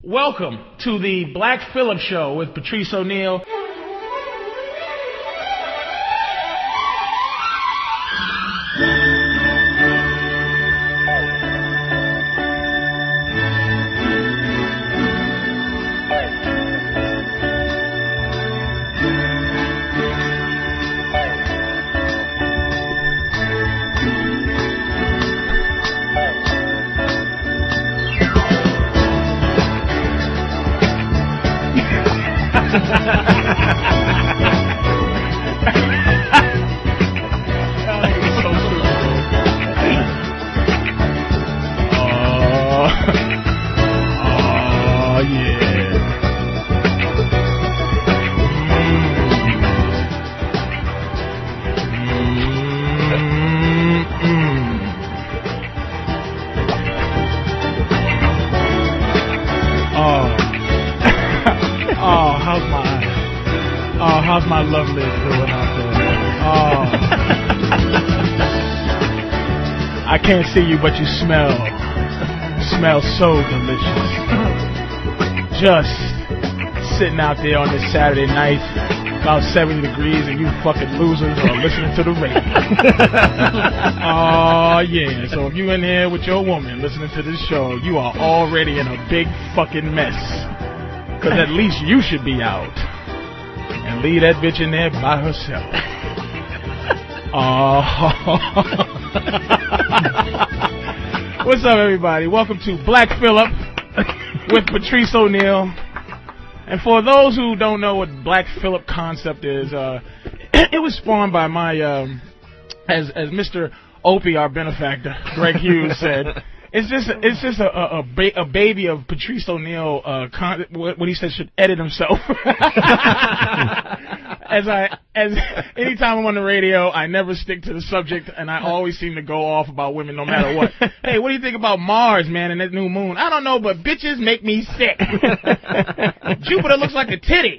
Welcome to the Black Phillip Show with Patrice O'Neal. How's my lovely doing out there? Oh. I can't see you, but you smell so delicious. Just sitting out there on this Saturday night, about 70 degrees, and you fucking losers are listening to the radio. Oh, yeah. So if you in here with your woman listening to this show, you are already in a big fucking mess. Because at least you should be out. And leave that bitch in there by herself. What's up, everybody? Welcome to Black Phillip with Patrice O'Neal. And for those who don't know what Black Phillip concept is, it was spawned by my, as Mr. Opie, our benefactor, Greg Hughes, said, it's just a baby of Patrice O'Neal. What he said should edit himself. As anytime I'm on the radio, I never stick to the subject, and I always seem to go off about women no matter what. Hey, what do you think about Mars, man, and that new moon? I don't know, but bitches make me sick. Jupiter looks like a titty.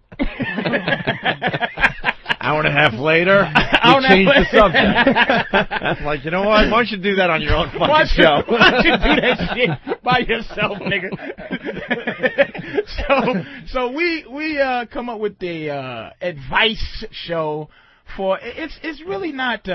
Hour and a half later, you change the subject. Like, you know what? Why don't you do that on your own fucking show? Why don't you do that shit by yourself, nigga? So we come up with the advice show for it's really not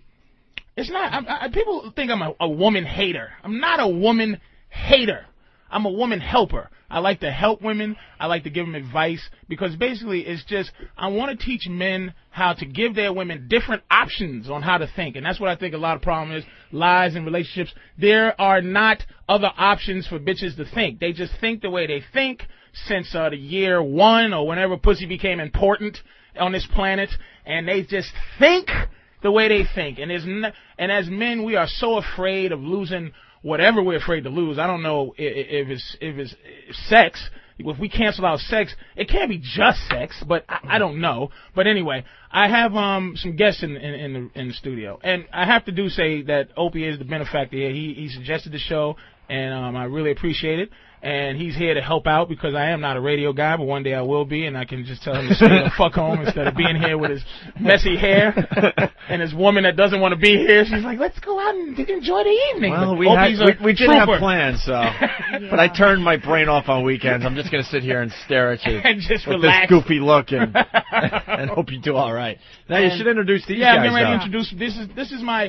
it's not people think I'm a woman hater. I'm not a woman hater. I'm a woman helper. I like to help women. I like to give them advice because basically it's just I want to teach men how to give their women different options on how to think. And that's what I think a lot of problem is, lies in relationships. There are not other options for bitches to think. They just think the way they think since the year one or whenever pussy became important on this planet. And they just think the way they think. And as men, we are so afraid of losing whatever we're afraid to lose. I don't know if it's sex. If we cancel out sex, it can't be just sex, but I don't know. But anyway, I have some guests in the studio, and I have to say that Opie is the benefactor here. He suggested the show, and I really appreciate it. And he's here to help out because I am not a radio guy, but one day I will be, and I can just tell him to stay the fuck home instead of being here with his messy hair and his woman that doesn't want to be here. She's like, let's go out and enjoy the evening. Well, we did have plans, so. Yeah. But I turned my brain off on weekends. I'm just going to sit here and stare at you and just with relax. This goofy look and hope you do all right. Now, you should introduce these guys. Yeah, I'm ready to introduce. This is my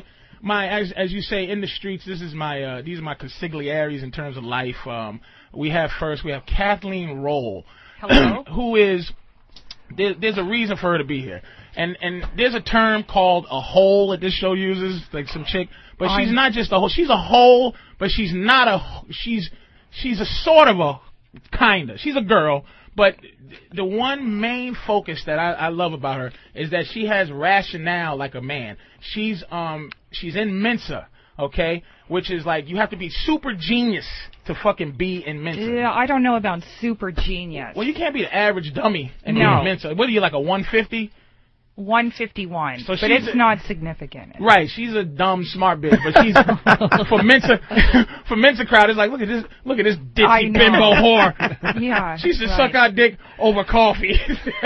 as you say in the streets. This is my these are my consigliaries in terms of life. We have Kathleen Roll. Hello. Who is there's a reason for her to be here, and there's a term called a hole that this show uses, like some chick, but she's not just a hole. She's a hole, but she's not a. She's a sort of a kinda. She's a girl. But the one main focus that I love about her is that she has rationale like a man. She's in Mensa, okay? Which is like you have to be super genius to fucking be in Mensa. Yeah, I don't know about super genius. Well, you can't be the average dummy and be in Mensa. What are you, like a 150? 151, so but it's not significant. Right, she's a dumb, smart bitch, but she's for Mensa crowd. It's like look at this ditzy bimbo whore. Yeah, she should suck our dick over coffee.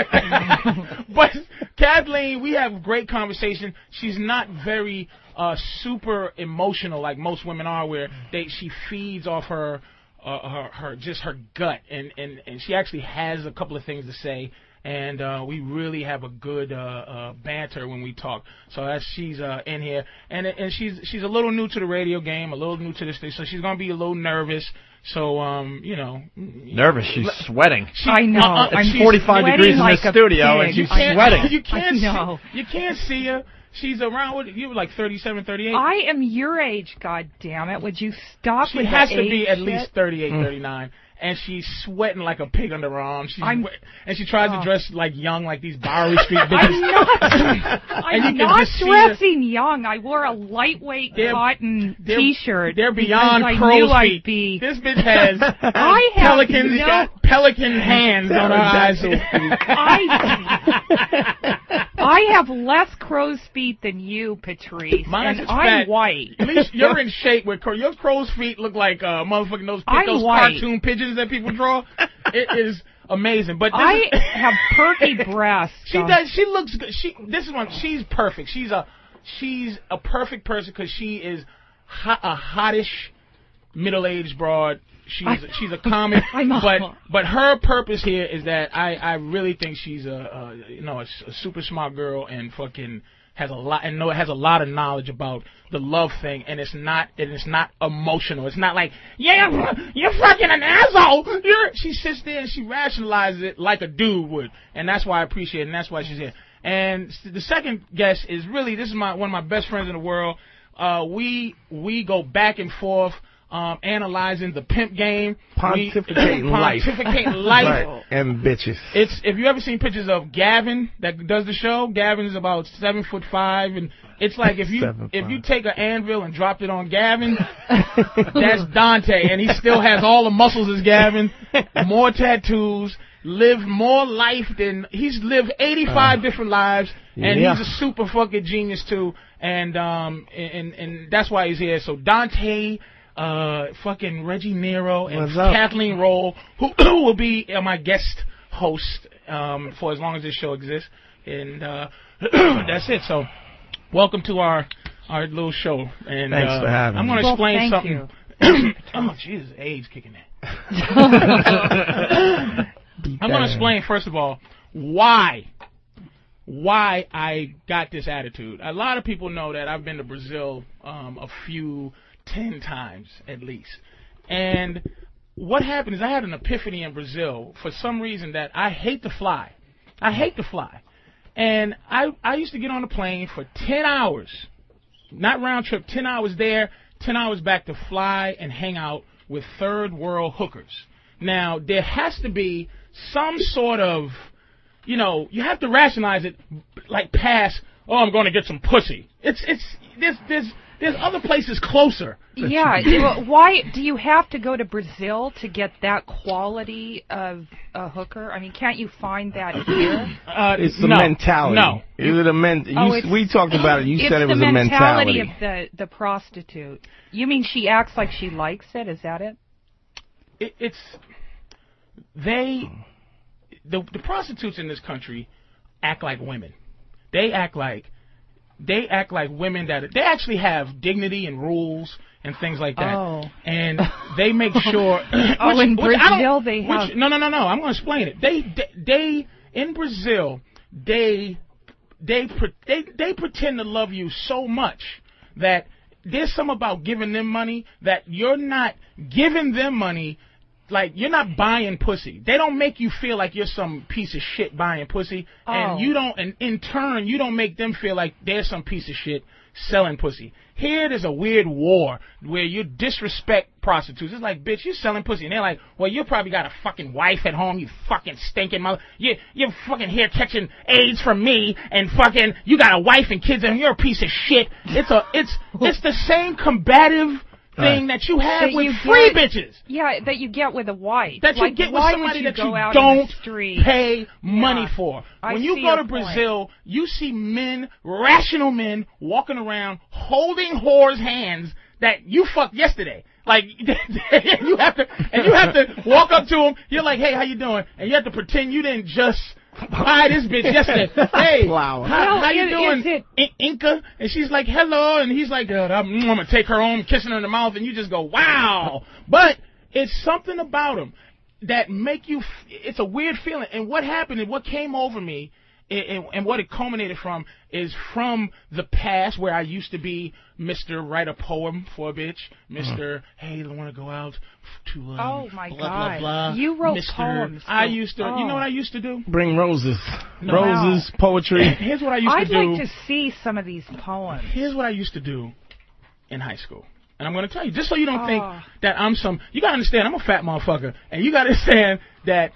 But Kathleen, we have great conversation. She's not very super emotional like most women are, where she feeds off her just her gut, and she actually has a couple of things to say, and we really have a good banter when we talk. So as she's in here, and she's a little new to the radio game, a little new to this thing, so she's gonna be a little nervous. So nervous. She's sweating. I know. It's 45 degrees like in the studio, and she's sweating. You can't know. You can't see her. She's around. What, you were like 37, 38. I am your age, God damn it! Would you stop She with has the to be age at shit? least 38, 39. And she's sweating like a pig under her arm. And she tries to dress like young, like these Bowery Street bitches. I'm not dressing young. I wore a lightweight cotton T-shirt. They're beyond because crow's I knew feet. I'd be. This bitch has I have pelican hands on her eyes. I have less crow's feet than you, Patrice, Mine's and just I'm fat. white. At least you're in shape. With your crow's feet look like motherfucking those white. cartoon pigeons that people draw. It is amazing. But I have perky breasts. She does. She looks good. She's perfect. She's a perfect person because she is a hottish middle-aged broad. She's a comic, but her purpose here is that I really think she's a super smart girl and fucking has a lot of knowledge about the love thing, and it's not emotional. It's not like you're fucking an asshole. She sits there and she rationalizes it like a dude would, and that's why I appreciate it, and that's why she's here. And the second guest is really one of my best friends in the world. We go back and forth. Analyzing the pimp game, pontificating life, right. And bitches. If you ever seen pictures of Gavin that does the show, Gavin is about 7'5", and it's like if you take an anvil and dropped it on Gavin, that's Dante, and he still has all the muscles as Gavin, more tattoos, lived more life than he's lived 85 different lives, and he's a super fucking genius too, and that's why he's here. So Dante. Fucking Reggie Nero and Kathleen Roll, who will be my guest host for as long as this show exists, and that's it. So, welcome to our little show. And thanks for having me. I'm going to explain something. Oh, Jesus, age kicking in. I'm going to explain first of all why I got this attitude. A lot of people know that I've been to Brazil 10 times at least. And what happened is I had an epiphany in Brazil for some reason that I hate to fly. And I used to get on a plane for 10 hours, not round trip, 10 hours there, 10 hours back to fly and hang out with third world hookers. Now, there has to be some sort of, you have to rationalize it like past, I'm going to get some pussy. There's other places closer. Yeah. Why do you have to go to Brazil to get that quality of a hooker? I mean, can't you find that here? It's the mentality. No. Is it we talked about it. You said it was a mentality. It's the mentality of the prostitute. You mean she acts like she likes it? Is that it? The prostitutes in this country act like women. They act like women they actually have dignity and rules and things like that. Oh. And they make sure. In Brazil they have. No. I'm going to explain it. They in Brazil they pretend to love you so much that there's something about giving them money that you're not giving them money. Like, you're not buying pussy. They don't make you feel like you're some piece of shit buying pussy. And in turn, you don't make them feel like they're some piece of shit selling pussy. Here, there's a weird war where you disrespect prostitutes. It's like, bitch, you're selling pussy. And they're like, well, you probably got a fucking wife at home, you fucking stinking mother. You're fucking here catching AIDS from me, and fucking, you got a wife and kids, and you're a piece of shit. It's the same combative thing that you have with free bitches. Yeah, that you get with a wife. That you get with somebody that you don't pay money for. When you go to Brazil, you see rational men, walking around holding whores' hands that you fucked yesterday. Like, you have to walk up to them. You're like, hey, how you doing? And you have to pretend you didn't just buy this bitch yesterday. Hey, how you doing, Inca? And she's like, hello. And he's like, I'm going to take her home, kissing her in the mouth. And you just go, wow. But It's something about them that make you. It's a weird feeling. And what happened and what came over me, and what it culminated from is from the past where I used to be Mr. Write a poem for a bitch, Mr. Hey, I want to go out to oh my blah, God, blah, blah. you wrote Mr. poems. I used to. You know what I used to do? Bring roses, No. poetry. Here's what I used I'd to do. like to see some of these poems. Here's what I used to do in high school. And I'm going to tell you, just so you don't think that I'm you got to understand, I'm a fat motherfucker. And you got to understand that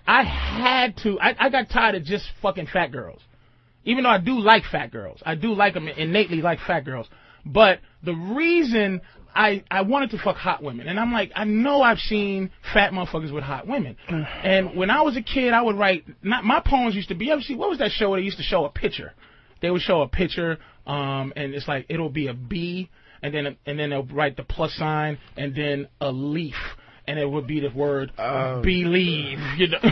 I got tired of just fucking fat girls. Even though I do like fat girls. I do like them, innately like fat girls. But the reason I wanted to fuck hot women, and I'm like, I know I've seen fat motherfuckers with hot women. And when I was a kid, I would write, my poems used to be, you ever see, what was that show where they used to show a picture? They would show a picture, and it's like, it'll be a bee, and then they'll write the plus sign, and then a leaf, and it would be the word believe. You know,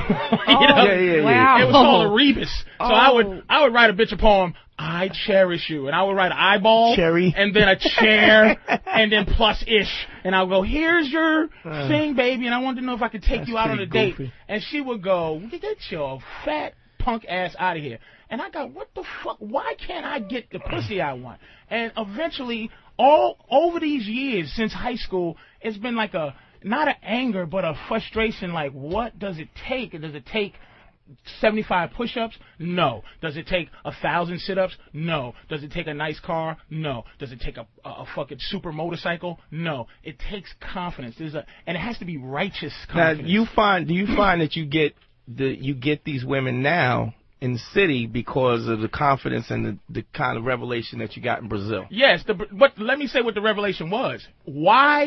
Wow. It was called a rebus. So I would write a bitch a poem. I cherish you, and I would write an eyeball, Cherry, and then a chair, and then plus ish, and I'll go, here's your thing, baby, and I wanted to know if I could take you out on a date, and she would go, get your fat punk ass out of here. And I got, what the fuck? Why can't I get the pussy I want? And eventually, all over these years since high school, it's been like not an anger, but a frustration. Like, what does it take? Does it take 75 push-ups? No. Does it take 1,000 sit-ups? No. Does it take a nice car? No. Does it take a fucking super motorcycle? No. It takes confidence. And it has to be righteous confidence. Now, do you find that you get these women now in the city because of the confidence and the kind of revelation that you got in Brazil? Yes, but let me say what the revelation was. Why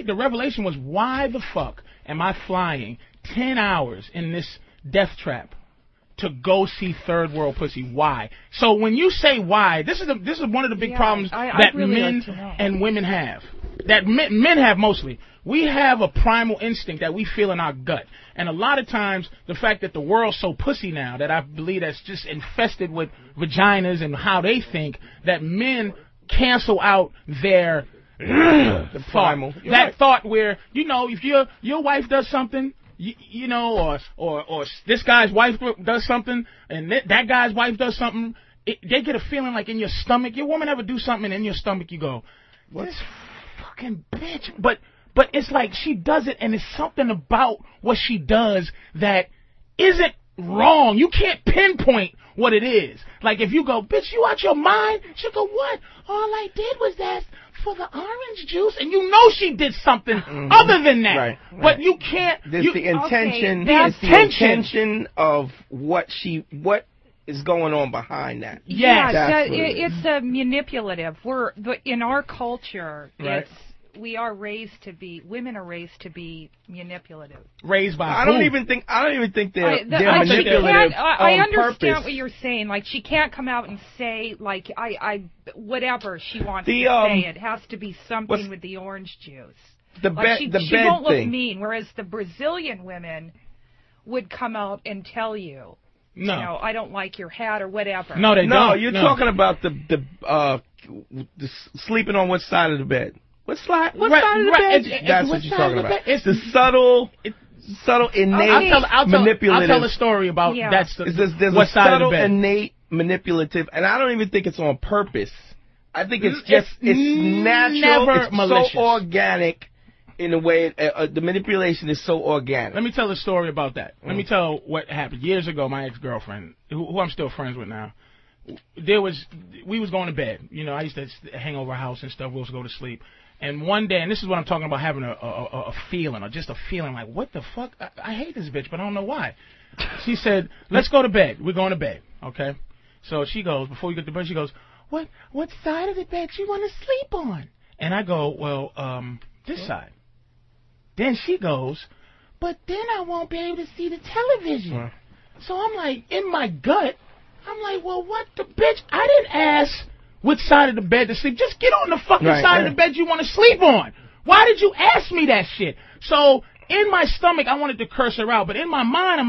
the fuck am I flying 10 hours in this death trap to go see third world pussy? Why? So when you say why, this is one of the big problems that really men and women have. That men have mostly. We have a primal instinct that we feel in our gut. And a lot of times, the fact that the world's so pussy now, that I believe that's just infested with vaginas and how they think, that men cancel out their primal. Thought where, you know, if your wife does something, you know, or this guy's wife does something, and that guy's wife does something, they get a feeling like in your stomach. Your woman ever do something, and in your stomach you go, this fucking bitch. But it's like she does it, and it's something about what she does that isn't wrong. You can't pinpoint what it is. Like if you go, bitch, you out your mind? She'll go, what? All I did was ask for the orange juice, and you know she did something other than that. Right. But you can't. There's the intention. Okay, it's the intention of what is going on behind that. Yes, it's a manipulative. In our culture, women are raised to be manipulative. Raised by I don't even think they're manipulative. I understand purpose. what you're saying. Like she can't come out and say like I whatever she wants to say. It has to be something with the orange juice. She won't look mean. Whereas the Brazilian women would come out and tell you. No. You know, I don't like your hat or whatever. No, they don't. No, you're talking about the sleeping on what side of the bed. What side of the bed? That's what you're talking about. It's the subtle, innate, manipulative. I'll tell a story about there's what a side subtle, of the bed. innate, manipulative, and I don't even think it's on purpose. I think it's natural. It's malicious. So organic. In a way, the manipulation is so organic. Let me tell a story about that. Let me tell what happened. Years ago, my ex-girlfriend, who I'm still friends with now, we was going to bed. You know, I used to hang over her house and stuff. We was go to sleep. And one day, and this is what I'm talking about, having a feeling, or just a feeling like, what the fuck? I hate this bitch, but I don't know why. She said, let's go to bed. We're going to bed, okay? So she goes, before we get to bed, she goes, what side of the bed you want to sleep on? And I go, well, this side. Then she goes, but then I won't be able to see the television. So I'm like, in my gut, I'm like, well, what the bitch? I didn't ask which side of the bed to sleep. Just get on the fucking side of the bed you want to sleep on. Why did you ask me that shit? So in my stomach, I wanted to curse her out. But in my mind, I'm like,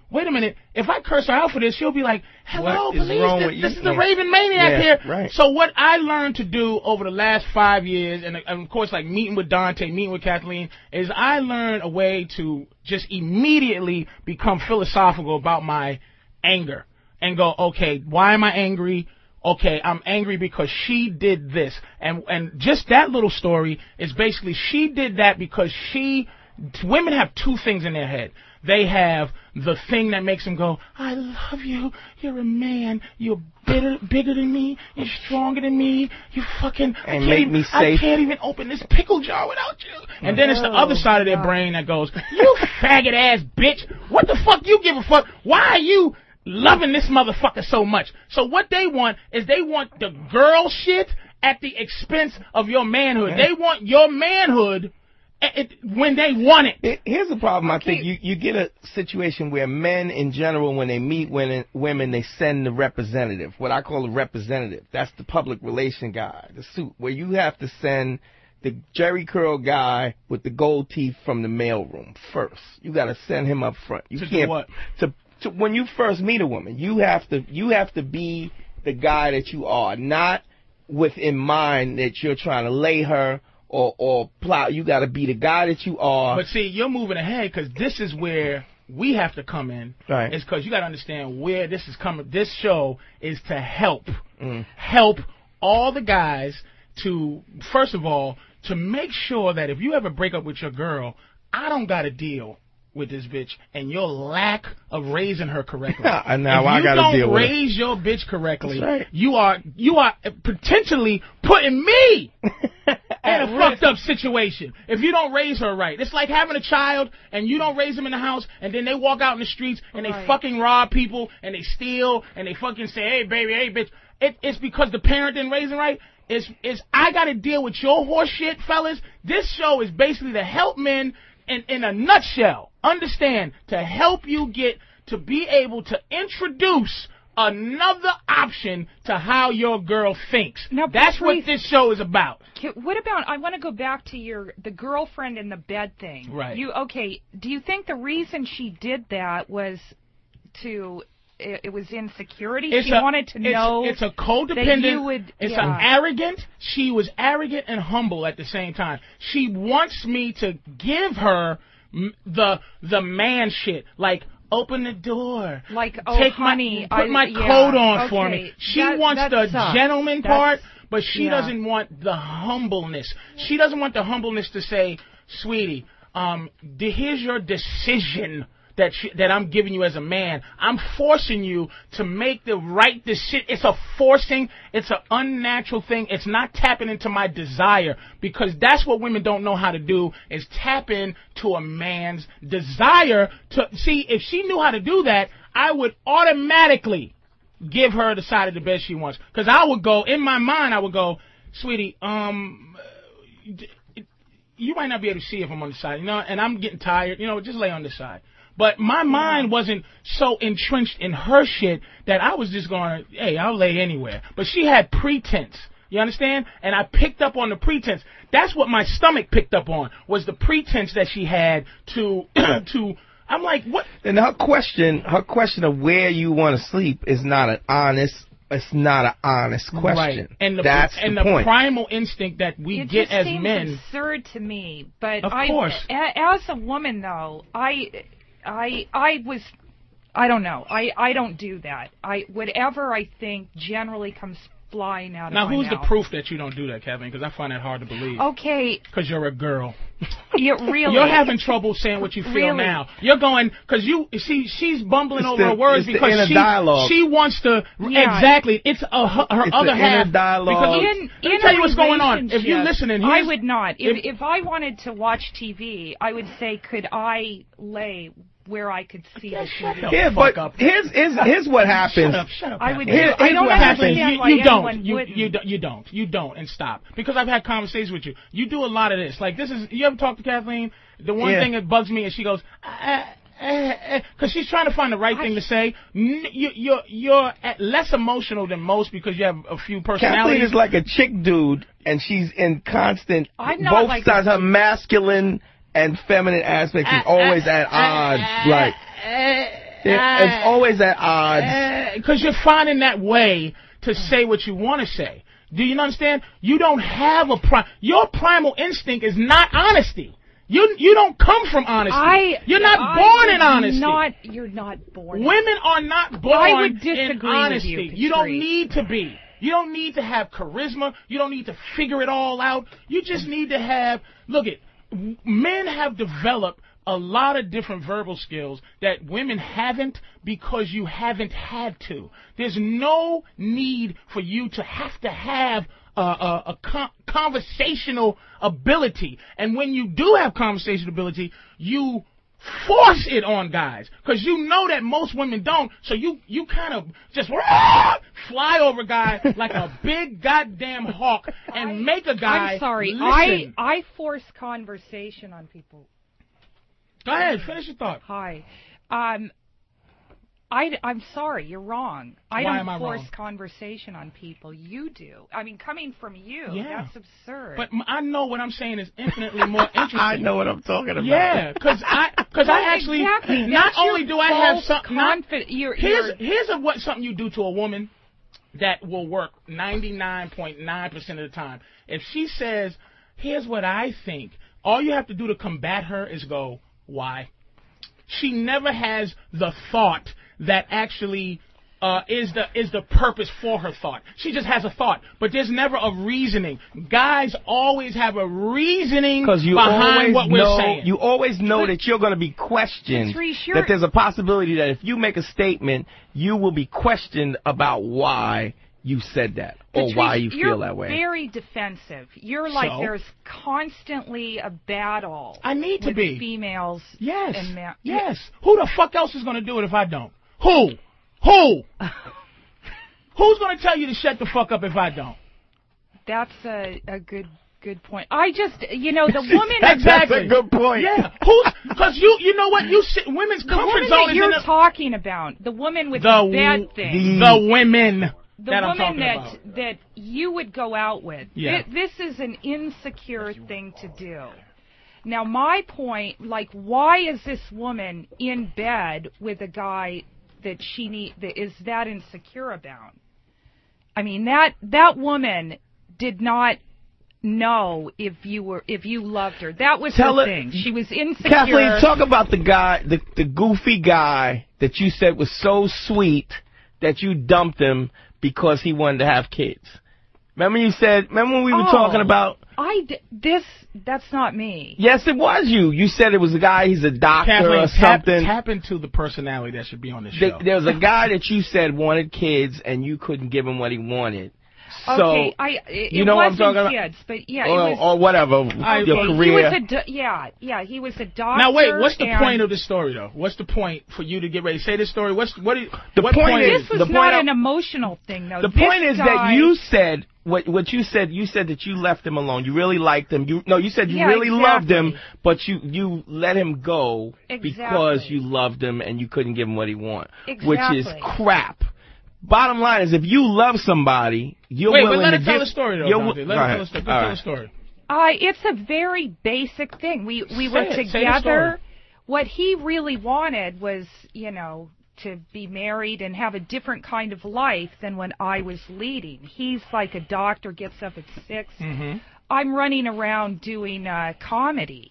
wait a minute, if I curse her out for this, she'll be like, hello, police, this is the Raven Maniac here. Right. So what I learned to do over the last 5 years, and of course, like meeting with Dante, meeting with Kathleen, is I learned a way to just immediately become philosophical about my anger and go, okay, why am I angry? Okay, I'm angry because she did this. And just that little story is basically she did that because women have two things in their head. They have the thing that makes them go, I love you, you're a man, you're bigger than me, you're stronger than me, you fucking, I can't even open this pickle jar without you. And then it's the other side of their brain that goes, you faggot ass bitch, what the fuck you give a fuck? Why are you loving this motherfucker so much? So what they want is they want the girl shit at the expense of your manhood. They want your manhood when they want it. Here's the problem. I think you get a situation where men in general, when they meet women, they send the representative, what I call a representative. That's the public relation guy, the suit, where you have to send the Jerry curl guy with the gold teeth from the mailroom first. You got to send him up front. You can't do what? To when you first meet a woman, you have to be the guy that you are, not with in mind that you're trying to lay her or plot. You got to be the guy that you are. But see, you're moving ahead because this is where we have to come in. Right. It's because you got to understand where this is coming. This show is to help all the guys to, first of all, to make sure that if you ever break up with your girl, I don't got to deal with this bitch and your lack of raising her correctly. And now I got to deal with it. If you don't raise your bitch correctly, right, you are potentially putting me in a fucked up situation. If you don't raise her right, it's like having a child and you don't raise them in the house, and then they walk out in the streets and they fucking rob people and they steal and they fucking say, hey baby, hey bitch. It's because the parent didn't raise them right. I got to deal with your horse shit, fellas. This show is basically to help men. In a nutshell, understand, to help you get to be able to introduce another option to how your girl thinks. Now, that's what this show is about. What about, I want to go back to the girlfriend in the bed thing. Right. Do you think the reason she did that was it was insecurity? She wanted to know. It's a codependent. An arrogant. She was arrogant and humble at the same time. She wants me to give her the man shit, like open the door, like put my coat on for me. She wants the gentleman part, but she doesn't want the humbleness. She doesn't want the humbleness to say, sweetie, here's your decision that I'm giving you as a man. I'm forcing you to make the right decision. It's a forcing. It's an unnatural thing. It's not tapping into my desire, because that's what women don't know how to do, is tap into a man's desire. To see, if she knew how to do that, I would automatically give her the side of the bed she wants. Because I would go, in my mind, I would go, sweetie, you might not be able to see if I'm on the side, and I'm getting tired, just lay on the side. But my mind wasn't so entrenched in her shit that I was just going, hey, I'll lay anywhere. But she had pretense. You understand? And I picked up on the pretense. That's what my stomach picked up on, was the pretense that she had to I'm like, what? And her question of where you want to sleep is not an honest. It's not an honest question. Right. And that's the point. Primal instinct that we get as men. It's absurd to me. But of course. As a woman, though, I don't know. I don't do that. Whatever I think generally comes flying out of my mouth. Now, who's the proof that you don't do that, Kevin? Because I find that hard to believe. Okay. Because you're a girl. Really? You're having trouble saying what you feel now. You're going, because she's bumbling over her words because she wants to, exactly, it's her other half. Dialogue. Because let me tell you what's going on. If you're listening, I would not. If I wanted to watch TV, I would say, could I lay where I could see the TV? Yeah, but here's what happens. Shut up. I don't understand why You don't, and stop. Because I've had conversations with you. You do a lot of this. Like, you ever talk to Kathleen? The one thing that bugs me is she goes, because she's trying to find the right thing to say. You're less emotional than most because you have a few personalities. Kathleen is like a chick dude, and she's in constant, both sides, her masculine and feminine aspects is always at odds. It's always at odds. Because you're finding that way to say what you want to say. Do you understand? You don't have your primal instinct is not honesty. You don't come from honesty. You're not born in honesty. You're not born. Women are not born I would disagree in honesty. with you, You don't need to be. You don't need to have charisma. You don't need to figure it all out. You just need to have. Men have developed a lot of different verbal skills that women haven't because you haven't had to. There's no need for you to have a conversational ability. And when you do have conversational ability, you force it on guys because you know that most women don't. So you kind of just fly over a guy like a big goddamn hawk and make a guy I'm sorry. Listen. I force conversation on people. Go ahead. Finish your thought. Hi. I'm sorry, you're wrong. I don't force conversation on people. You do. I mean, coming from you, that's absurd. But I know what I'm saying is infinitely more interesting. I know what I'm talking about. Yeah, because I actually exactly. not only do I have something. Here's something you do to a woman that will work 99.9% of the time. If she says, "Here's what I think," all you have to do to combat her is go, "Why?" She never has the thought that actually is the purpose for her thought. She just has a thought, but there's never a reasoning. Guys always have a reasoning behind what we're saying. You always know that you're going to be questioned, that there's a possibility that if you make a statement, you will be questioned about why you said that or why you feel that way. You're very defensive. You're like there's constantly a battle. I need to be females. Yes. And men. Yes. Who the fuck else is going to do it if I don't? Who? Who's going to tell you to shut the fuck up if I don't? That's a good point. I just, the woman. That's a good point. Yeah. Because you know what? Women's comfort zone is you're talking about. The woman with the bad thing. The women. The woman that you would go out with. Yeah. This is an insecure thing to do. Now, my point, why is this woman in bed with a guy that that is that insecure about? I mean, that woman did not know if you loved her. That was her thing. She was insecure. Kathleen, talk about the guy, the goofy guy that you said was so sweet that you dumped him because he wanted to have kids. Remember when we were talking about... That's not me. Yes, it was you. You said it was a guy, he's a doctor Kathleen, or something. Tap into the personality that should be on the show. There was a guy that you said wanted kids and you couldn't give him what he wanted. So, okay, it know wasn't what I'm talking kids, about? But yeah, or whatever, your career. He was a doctor. Now wait, what's the point of the story though? What's the point for you to get ready to say this story? What point is this was not an emotional thing though. The point is that you said what you said. You said that you left him alone. You really liked him. You said you really loved him, but you let him go because you loved him and you couldn't give him what he wanted, which is crap. Bottom line is, if you love somebody, you're willing to give... Wait, but let her tell the story, though, Dante. Let her tell the story. It's a very basic thing. We were together. What he really wanted was, to be married and have a different kind of life than when I was leading. He's like a doctor, gets up at 6. Mm-hmm. I'm running around doing comedy.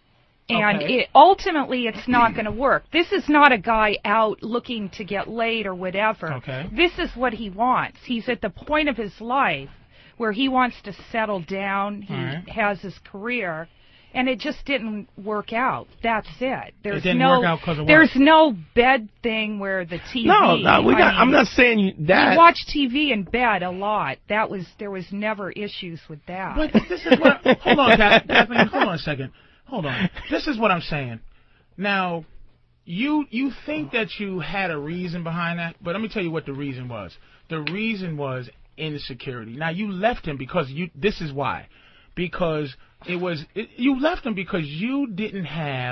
And ultimately, it's not going to work. This is not a guy out looking to get laid or whatever. Okay. This is what he wants. He's at the point of his life where he wants to settle down. He has his career. And it just didn't work out. That's it. It didn't work out because of what? There's no bed thing where the TV... I'm not saying that. We watch TV in bed a lot. There was never issues with that. But this is what... Hold on, Kathleen. Hold on a second. Hold on. This is what I'm saying. Now, you think that you had a reason behind that, but let me tell you what the reason was. The reason was insecurity. Now, you left him because this is why. Because you left him because you didn't have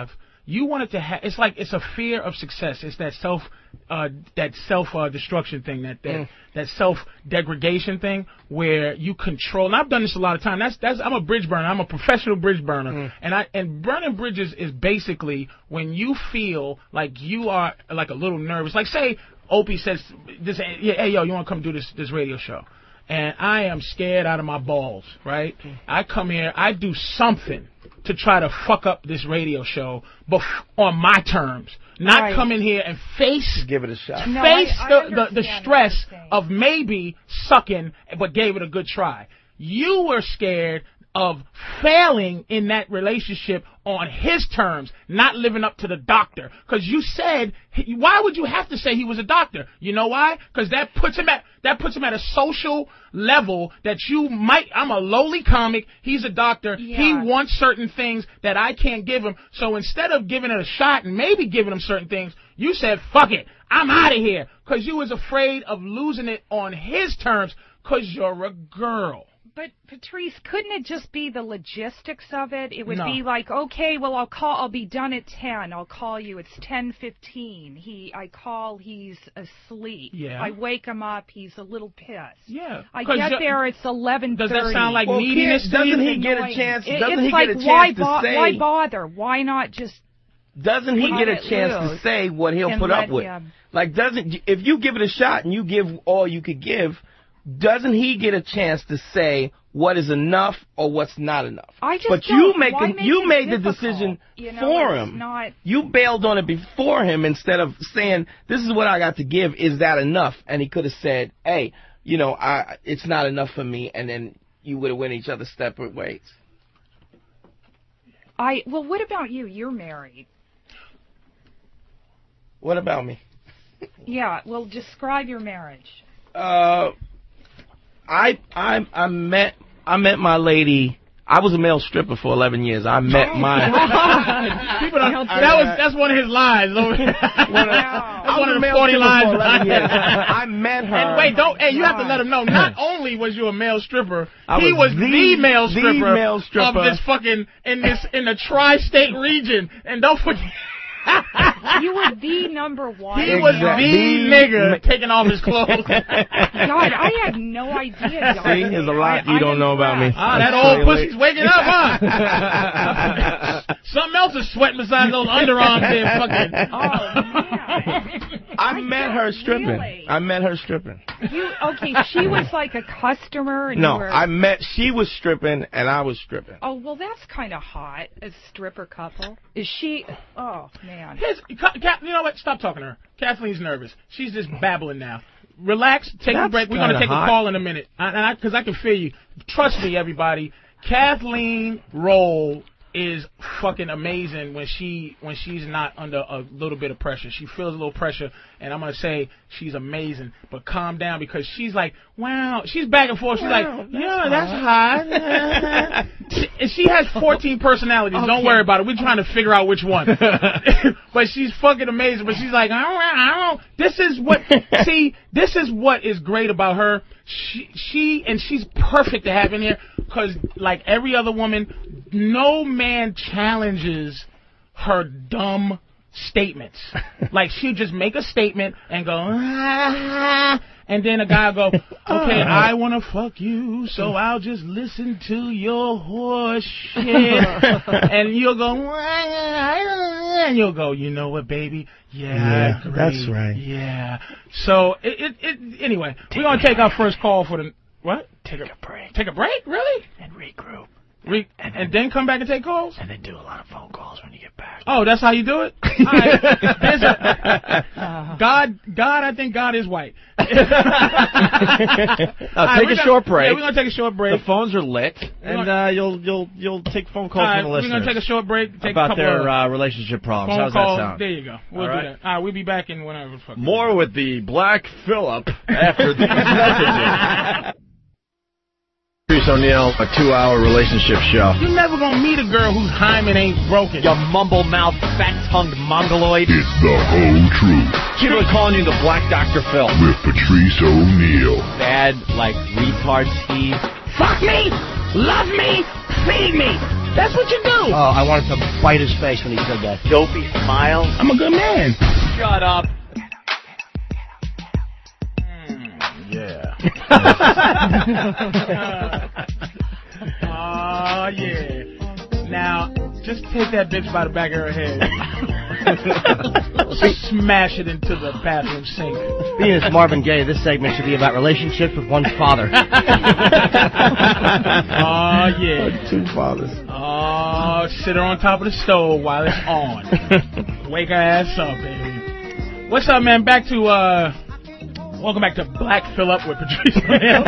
you want it to have. It's like it's a fear of success. It's that self destruction thing, that self degradation thing where you control. And I've done this a lot of times. I'm a bridge burner. I'm a professional bridge burner. And burning bridges is basically when you feel like you are like a little nervous. Like say Opie says this, hey yo, you want to come do this radio show? And I am scared out of my balls, right? I come here, I do something to try to fuck up this radio show, but on my terms. Not come in here and give it a shot. Face the stress of maybe sucking, but gave it a good try. You were scared of failing in that relationship on his terms, not living up to the doctor. Because you said, why would you have to say he was a doctor? You know why? Because that puts him at a social level that you might. I'm a lowly comic. He's a doctor. Yeah. He wants certain things that I can't give him. So instead of giving it a shot and maybe giving him certain things, you said, fuck it, I'm out of here. Because you was afraid of losing it on his terms because you're a girl. But, Patrice, couldn't it just be the logistics of it? It would be like, okay, well, I'll be done at 10. I'll call you. It's 10:15. I call, he's asleep. Yeah. I wake him up. He's a little pissed. Yeah. I get there. It's 11:30. Does that sound like neediness? Doesn't he get a chance? Doesn't he get a chance to say? Why bother? Why not just? Doesn't he get a chance to say what he'll put up with? Like, if you give it a shot and you give all you could give, doesn't he get a chance to say what is enough or what's not enough? But you made the decision for him. You bailed on it before him instead of saying, this is what I got to give, is that enough? And he could have said, hey, it's not enough for me, and then you would have went each other's separate ways. Well, what about you? You're married. What about me? Yeah, well, describe your marriage. I met my lady. I was a male stripper for 11 years. I met my. That's one of his lies. That's one of the 40 lies. I met her. And wait, you have to let him know. Not only was you a male stripper, he was the male stripper of this fucking in the tri-state region. And don't forget. You were the number one. He was the nigga taking off his clothes. God, I had no idea. See, there's a lot you don't know about me. That old pussy's waking up, huh? Something else is sweating beside those underarms there, fucking. Oh, man. I met her stripping. Really? I met her stripping. Okay, she was like a customer. And no, she was stripping and I was stripping. Oh, well, that's kind of hot, a stripper couple. Is she? Oh, man. You know what? Stop talking to her. Kathleen's nervous. She's just babbling now. Relax. Take a break. We're going to take a call in a minute. Because I can feel you. Trust me, everybody. Kathleen Roll is fucking amazing when she's not under a little bit of pressure. She feels a little pressure, and I'm gonna say she's amazing. But calm down, because she's like, wow, she's back and forth. She's like, yeah, that's hot. She has 14 personalities. Okay. Don't worry about it. We're trying to figure out which one. But she's fucking amazing. But she's like, I don't. This is what is great about her. She's perfect to have in here, because like every other woman, no man challenges her dumb statements. Like, she'll just make a statement and go, and then a guy will go, okay, I want to fuck you, so I'll just listen to your horse shit. And you'll go, and you'll go, you know what, baby? Yeah, that's right. Yeah. So, anyway, we're going to take our first call for the, what? Take a break. Take a break? Really? And regroup. And then come back and take calls? And then do a lot of phone calls when you get back. Oh, that's how you do it? All right. I think God is white. Take a short break. Yeah, we're going to take a short break. The phones are lit, and you'll take phone calls from the listeners. We're going to take a short break. About their relationship problems. How's that sound? There you go. We'll do that. All right, we'll be back in whenever. More with the Black Phillip after these messages. Patrice O'Neal, a 2-hour relationship show. You're never gonna meet a girl whose hymen ain't broken. You mumble-mouthed, fat-tongued mongoloid. It's the whole truth. People are calling you the Black Dr. Phil. With Patrice O'Neal. Bad, like, retard Steve. Fuck me, love me, feed me. That's what you do. Oh, I wanted to bite his face when he said that. Dopey smile. I'm a good man. Shut up. Yeah. Oh, yeah. Now, just take that bitch by the back of her head. Smash it into the bathroom sink. Being as Marvin Gaye, this segment should be about relationships with one's father. Oh, yeah. Two fathers. Oh, sit her on top of the stove while it's on. Wake her ass up, baby. What's up, man? Welcome back to Black Phillip with Patrice O'Neal.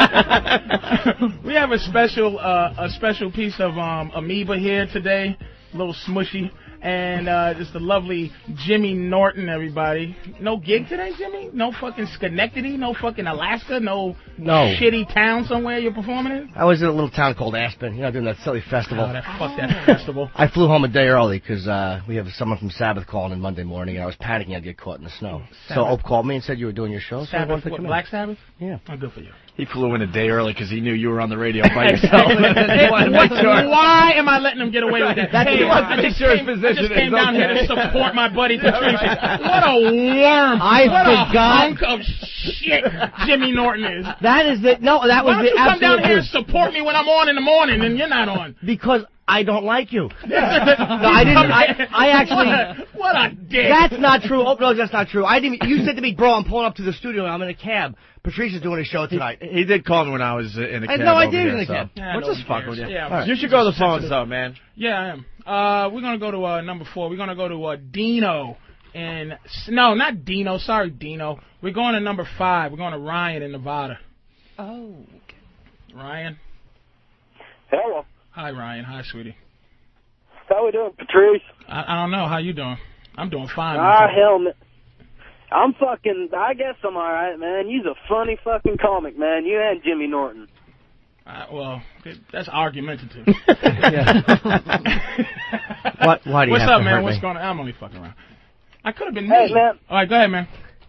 We have a special piece of amoeba here today, a little smushy, and it's the lovely Jimmy Norton. Everybody, no gig today, Jimmy? No fucking Schenectady? No fucking Alaska? No shitty town somewhere you're performing in? I was in a little town called Aspen, doing that silly festival. Oh, fuck that festival. I flew home a day early because we have someone from Sabbath calling in Monday morning, and I was panicking I'd get caught in the snow. Sabbath. So Ope called me and said you were doing your show. Sabbath, what, Black Sabbath? Yeah. Oh, good for you. He flew in a day early because he knew you were on the radio by yourself. Why am I letting him get away with that? Hey, I just came down here to support my buddy Patrice. What a worm! What a hunk of shit Jimmy Norton is. That was Why don't you come down here and absolute support me when I'm on in the morning and you're not on? because I don't like you. No, I didn't. I actually. What a dick. That's not true. Oh no, that's not true. I didn't. You said to me, bro, I'm pulling up to the studio. I'm in a cab. Patrice is doing a show tonight. He did call me when I was in a cab. No, I did in a cab. What's this fucking with you? Yeah, right. You should go to the phones, though, man. Yeah, I am. We're going to go to number 4. We're going to go to Dino. No, not Dino. Sorry, Dino. We're going to number 5. We're going to Ryan in Nevada. Oh. Ryan? Hello. Hi, Ryan. Hi, sweetie. How we doing, Patrice? I don't know. How you doing? I'm doing fine. Hell, man. I guess I'm all right, man. You's a funny fucking comic, man. You and Jimmy Norton. Well, that's argumentative. Why do you What's have up, to man? hurt What's me? going on? I'm only fucking around. I could have been Hey, me. man. All right, go ahead, man.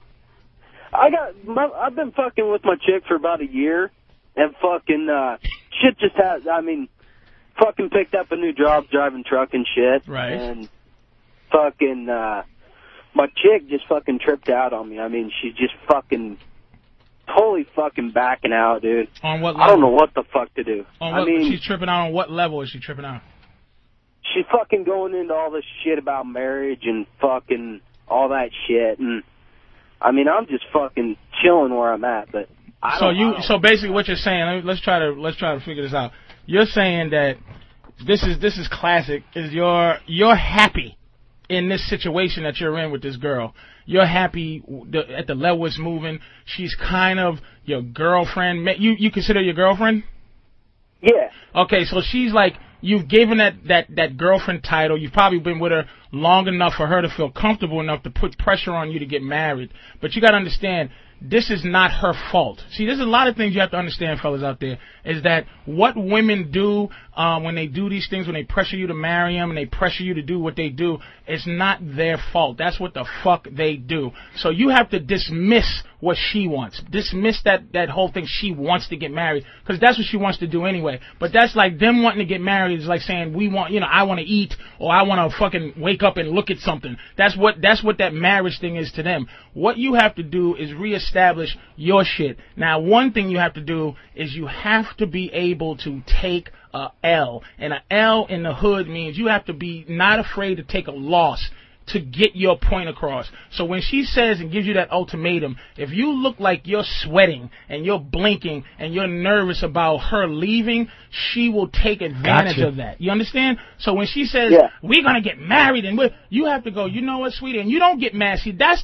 I've been fucking with my chick for about a year, and fucking shit just has. Fucking picked up a new job driving truck and shit. Right. And fucking my chick just fucking tripped out on me. I mean, she's just fucking totally fucking backing out, dude. On what level? I don't know what the fuck to do. She's tripping out on what level is she tripping out? She's fucking going into all this shit about marriage and fucking all that shit. And I mean, I'm just fucking chilling where I'm at. But so basically, what you're saying, let's try to figure this out. You're saying that this is classic. Is you're happy in this situation that you're in with this girl. You're happy at the level it's moving. She's kind of your girlfriend. You consider your girlfriend? Yeah. Okay, so she's like, you've given that girlfriend title. You've probably been with her long enough for her to feel comfortable enough to put pressure on you to get married. But you got to understand, this is not her fault. See, there's a lot of things you have to understand, fellas out there, is that what women do when they do these things, when they pressure you to marry them and they pressure you to do what they do, it's not their fault. That's what the fuck they do. So you have to dismiss what she wants. Dismiss that whole thing. She wants to get married because that's what she wants to do anyway. But that's like them wanting to get married is like saying I want to eat or I want to fucking wake up and look at something. That's what that marriage thing is to them. What you have to do is reestablish your shit. Now, one thing you have to do is you have to be able to take a L. And a L in the hood means you have to be not afraid to take a loss to get your point across. So when she says and gives you that ultimatum, if you look like you're sweating and you're blinking and you're nervous about her leaving, she will take advantage of that. You understand? So when she says, we're going to get married, and you have to go, you know what, sweetie, and you don't get mad. See, that's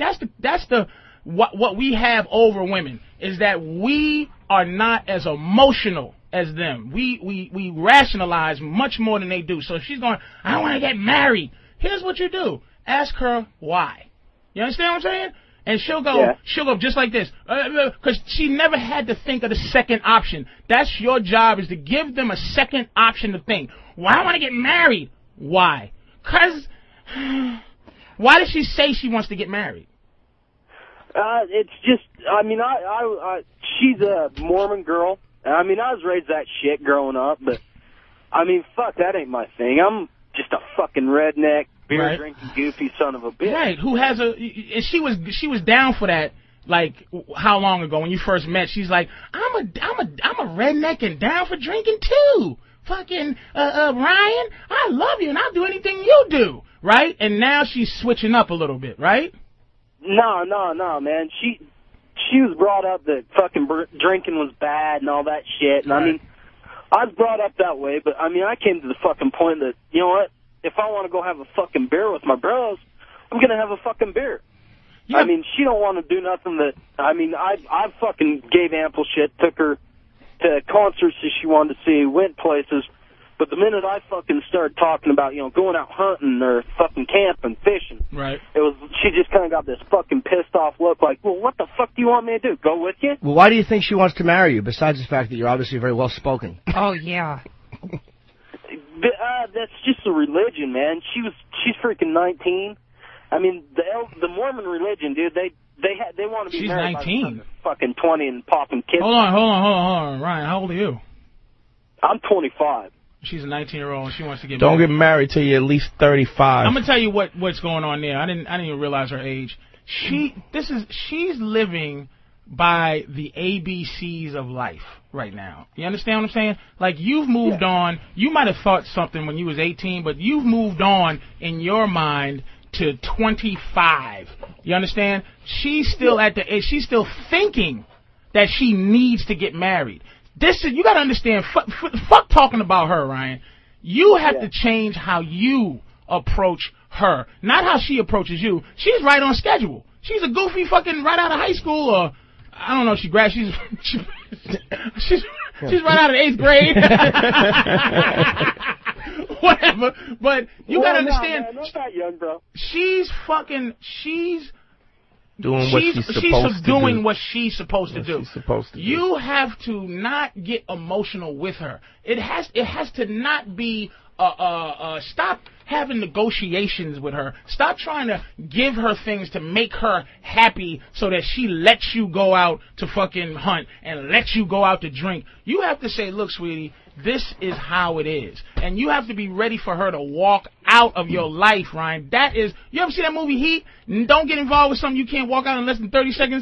what we have over women, is that we are not as emotional as them. We rationalize much more than they do. So if she's going, I want to get married, here's what you do. Ask her why. You understand what I'm saying? And she'll go just like this. Because she never had to think of the second option. That's your job, is to give them a second option to think. Well, I want to get married. Why? Because why does she say she wants to get married? It's just, I mean, she's a Mormon girl. I mean, I was raised that shit growing up, but I mean, fuck, that ain't my thing. I'm just a fucking redneck, beer-drinking, goofy son of a bitch. Right, who has a... And she was down for that, like, how long ago when you first met? She's like, I'm a redneck and down for drinking, too. Fucking, Ryan, I love you, and I'll do anything you do. Right? And now she's switching up a little bit, right? No, man. She was brought up that fucking drinking was bad and all that shit. And, I mean... I was brought up that way, but, I mean, I came to the fucking point that, you know what, if I want to go have a fucking beer with my bros, I'm going to have a fucking beer. Yeah. I mean, she don't want to do nothing that, I mean, I fucking gave ample shit, took her to concerts that she wanted to see, went places, but the minute I fucking started talking about, you know, going out hunting or fucking camping, fishing, right, she just kind of got this fucking pissed off look like, well, what the fuck do you want me to do? Go with you? Well, why do you think she wants to marry you, besides the fact that you're obviously very well spoken? Oh, yeah. That's just a religion, man. She's freaking 19. I mean, the Mormon religion, dude, they want to be married 19. By fucking 20 and popping kids. Hold on. Ryan, how old are you? I'm 25. She's a 19-year-old and she wants to get married. Don't get married till you're at least 35. I'm gonna tell you what's going on there. I didn't even realize her age. She's living by the ABCs of life right now. You understand what I'm saying? Like, you've moved on. You might have thought something when you was 18, but you've moved on in your mind to 25. You understand? She's still at the age. She's still thinking that she needs to get married. You got to understand, fuck talking about her, Ryan. You have to change how you approach her, not how she approaches you. She's right on schedule. She's a goofy fucking right out of high school, or I don't know, she's right out of 8th grade. Whatever. But you got to understand. Man, not that young, bro. She's doing what she's supposed to do. Doing what she's supposed to do. You do. have to not get emotional with her. It has to not be stop having negotiations with her. Stop trying to give her things to make her happy so that she lets you go out to fucking hunt and lets you go out to drink. You have to say, look, sweetie, this is how it is. And you have to be ready for her to walk out of your life, Ryan. That is, you ever see that movie Heat? Don't get involved with something you can't walk out in less than 30 seconds.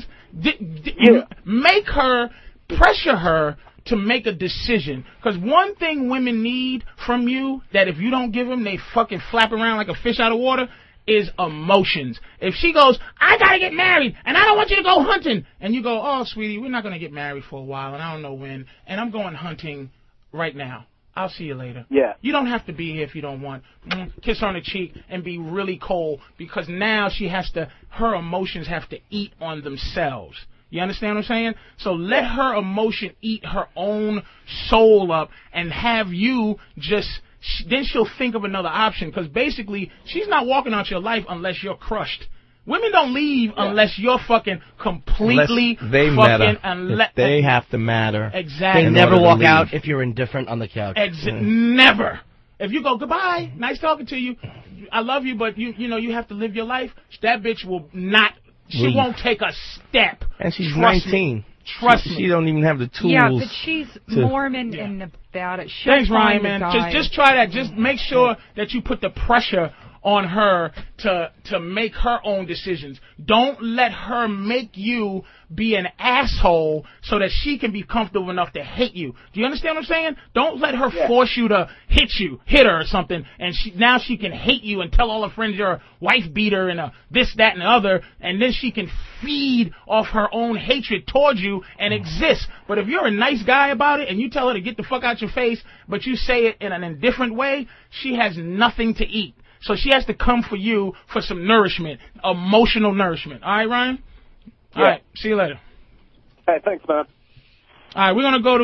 Make her, pressure her to make a decision. Because one thing women need from you, that if you don't give them, they fucking flap around like a fish out of water, is emotions. If she goes, I gotta get married, and I don't want you to go hunting, and you go, oh, sweetie, we're not gonna get married for a while, and I don't know when, and I'm going hunting right now. I'll see you later. Yeah. You don't have to be here if you don't want. Kiss her on the cheek and be really cold, because now her emotions have to eat on themselves. You understand what I'm saying? So let her emotion eat her own soul up and have you just, then she'll think of another option, because basically she's not walking out your life unless you're crushed. Women don't leave unless you're fucking completely they have to matter. Exactly. They never walk out if you're indifferent on the couch. Never. If you go, goodbye, nice talking to you, I love you, but you have to live your life, that bitch will not. She won't take a step. And she's 19. Trust me. She don't even have the tools. Yeah, but she's Mormon in Nevada. Thanks, Ryan, man. Just try that. Just make sure that you put the pressure on her to make her own decisions. Don't let her make you be an asshole so that she can be comfortable enough to hate you. Do you understand what I'm saying? Don't let her force you to hit her or something, and now she can hate you and tell all her friends you're a wife beater and this, that, and the other, and then she can feed off her own hatred towards you and exist. But if you're a nice guy about it and you tell her to get the fuck out your face, but you say it in an indifferent way, she has nothing to eat. So she has to come for you for some nourishment, emotional nourishment. All right, Ryan? All right, see you later. Hey, thanks, man. All right, we're gonna go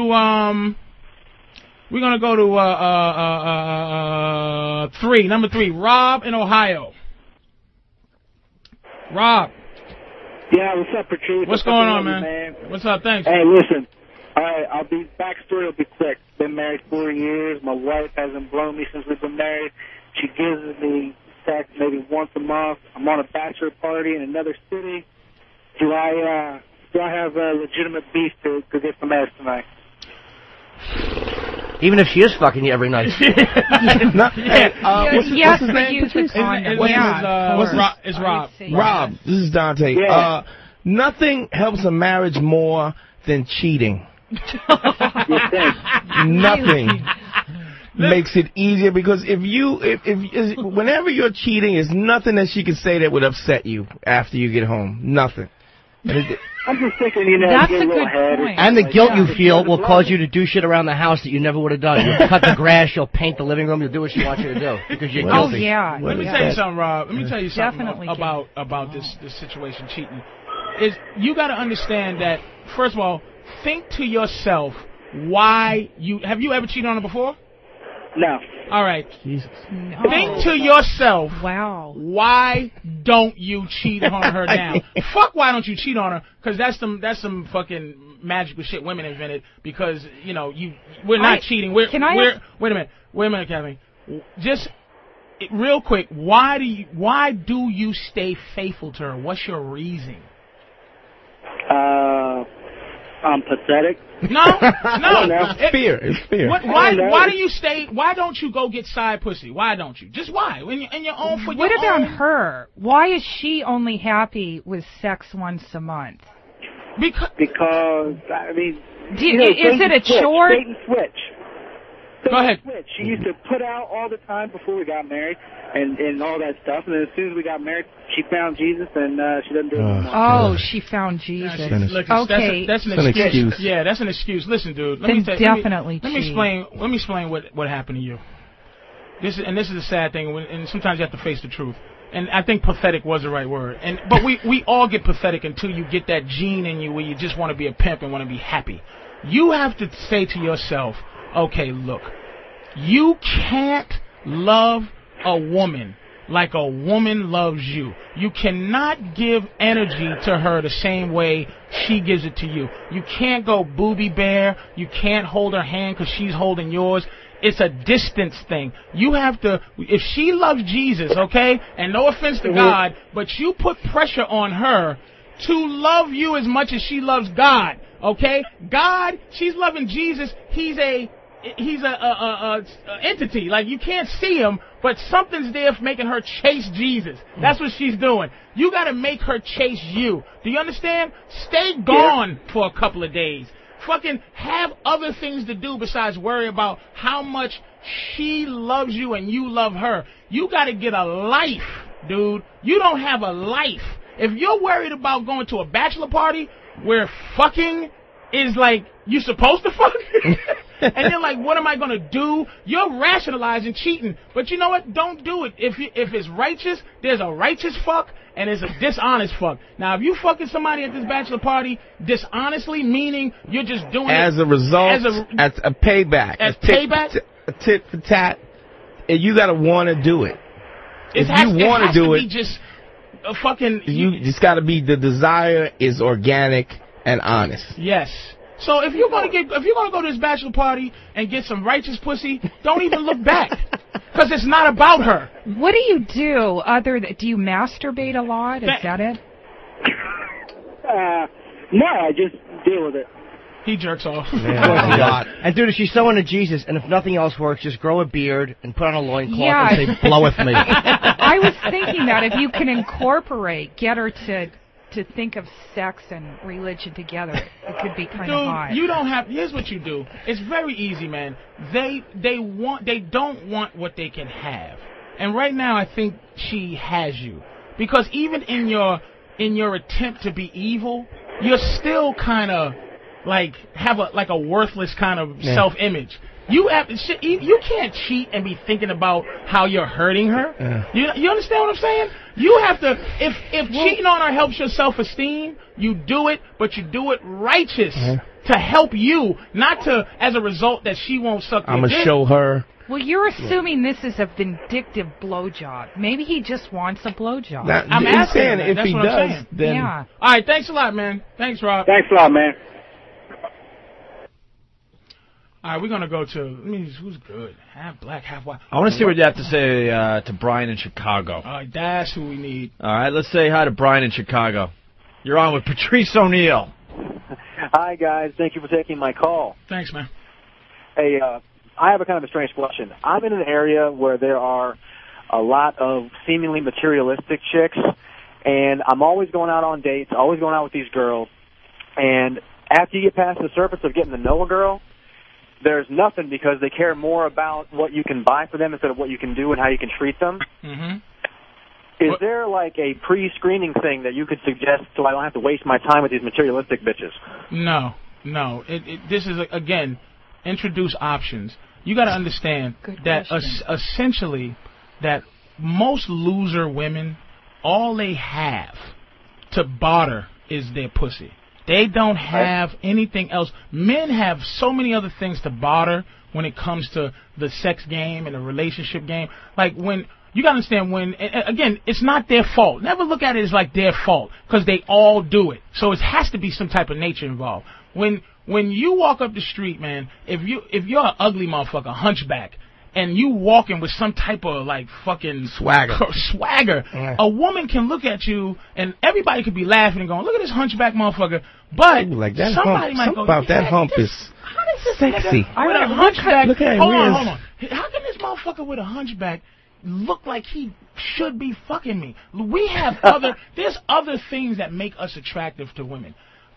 to number 3, Rob in Ohio. Rob. Yeah, what's up, Patrice? What's going on, man? What's up? Thanks. Hey, listen. All right, backstory will be quick. Been married 4 years. My wife hasn't blown me since we've been married. She gives me sex maybe once a month. I'm on a bachelor party in another city. Do I have a legitimate beef to get some ass tonight? Even if she is fucking you every night. What's his name? It's Rob. Rob, this is Dante. Yeah. Nothing helps a marriage more than cheating. Nothing makes it easier, because whenever you're cheating, there's nothing that she can say that would upset you after you get home. Nothing. I'm just thinking, you know, that's get a a little good head. point. And the guilt you feel will cause you to do shit around the house that you never would have done. You'll cut the grass, you'll paint the living room, you'll do what she wants you to do because you're Oh, guilty. yeah. Let me tell you something, Rob. Let me tell you something Definitely about this situation, cheating. Is you got to understand that, first of all, think to yourself why have you ever cheated on her before? No. All right. Jesus. No. Think to yourself, Wow. why don't you cheat on her now? Fuck, why don't you cheat on her? Because that's some fucking magical shit women invented. Because you know we're not cheating. Wait a minute, Kevin. Just real quick, why do you stay faithful to her? What's your reason? I'm pathetic. No. It's fear. It's fear. Why do you stay? Why don't you go get side pussy? Why don't you? Just why? When you're in your own for What your about own. her? Why is she only happy with sex once a month? Because I mean, Is it a chore? Bait and switch. Go ahead. Switch. She used to put out all the time before we got married, and all that stuff. And then as soon as we got married, she found Jesus, and she doesn't do it anymore. Oh, she found Jesus. Okay. That's an excuse. Yeah, that's an excuse. Listen, dude. Let me explain what happened to you. This is a sad thing, and sometimes you have to face the truth. And I think pathetic was the right word. But we all get pathetic until you get that gene in you where you just want to be a pimp and want to be happy. You have to say to yourself, okay, look, you can't love a woman like a woman loves you. You cannot give energy to her the same way she gives it to you. You can't go booby bear. You can't hold her hand because she's holding yours. It's a distance thing. You have to, if she loves Jesus, okay, and no offense to God, but you put pressure on her to love you as much as she loves God, okay? God, she's loving Jesus. He's a entity. Like, you can't see him, but something's there for making her chase Jesus. That's what she's doing. You got to make her chase you. Do you understand? Stay gone for a couple of days. Fucking have other things to do besides worry about how much she loves you and you love her. You got to get a life, dude. You don't have a life. If you're worried about going to a bachelor party where fucking is like you're supposed to fuck, and you're like, what am I going to do? You're rationalizing cheating. But you know what? Don't do it. If it's righteous, there's a righteous fuck and there's a dishonest fuck. Now, if you fucking somebody at this bachelor party dishonestly, meaning you're just doing as it a result, as a payback. As payback? A tit for tat. And you got to want to do it. If you want to do it, just a fucking... You just got to be, the desire is organic and honest. Yes. So if you're gonna go to this bachelor party and get some righteous pussy, don't even look back, because it's not about her. What do you do do you masturbate a lot? Is that it? No, I just deal with it. He jerks off. Yeah. And dude, if she's so into Jesus, and if nothing else works, just grow a beard and put on a loincloth and say, bloweth me. I was thinking that if you can get her to think of sex and religion together, it could be kind of hot. You don't have. Here's what you do. It's very easy, man. They don't want what they can have, and right now I think she has you, because even in your attempt to be evil, you're still kind of like have a worthless kind of self-image. You can't cheat and be thinking about how you're hurting her. You understand what I'm saying? You have to, if cheating on her helps your self-esteem, you do it, but you do it righteous to help you, not to as a result that she won't suck your dick. I'm gonna show her. Well, you're assuming this is a vindictive blowjob. Maybe he just wants a blowjob. I'm asking if he does, then... Yeah. All right, thanks a lot, man. Thanks, Rob. Thanks a lot, man. All right, we're going to go to, who's good? Half black, half white. I want to see what you have to say to Brian in Chicago. All right, that's who we need. All right, let's say hi to Brian in Chicago. You're on with Patrice O'Neal. Hi, guys. Thank you for taking my call. Thanks, man. Hey, I have a kind of a strange question. I'm in an area where there are a lot of seemingly materialistic chicks, and I'm always going out on dates, always going out with these girls, and after you get past the surface of getting to know a girl, there's nothing because they care more about what you can buy for them instead of what you can do and how you can treat them. Mm-hmm. Is there like a pre-screening thing that you could suggest so I don't have to waste my time with these materialistic bitches? No. This is, again, introduce options. You got to understand that essentially that most loser women, all they have to barter is their pussy. They don't have anything else. Men have so many other things to barter when it comes to the sex game and the relationship game. Like when you gotta understand when, again, it's not their fault. Never look at it as like their fault because they all do it. So it has to be some type of nature involved. When you walk up the street, man, if you're an ugly motherfucker, hunchback, and you walking with some type of like fucking swagger, yeah. A woman can look at you and everybody could be laughing and going, "Look at this hunchback motherfucker." But like that somebody hump, might go, about that hump is sexy. With a hunchback, look at hold on. How can this motherfucker with a hunchback look like he should be fucking me? We have there's other things that make us attractive to women.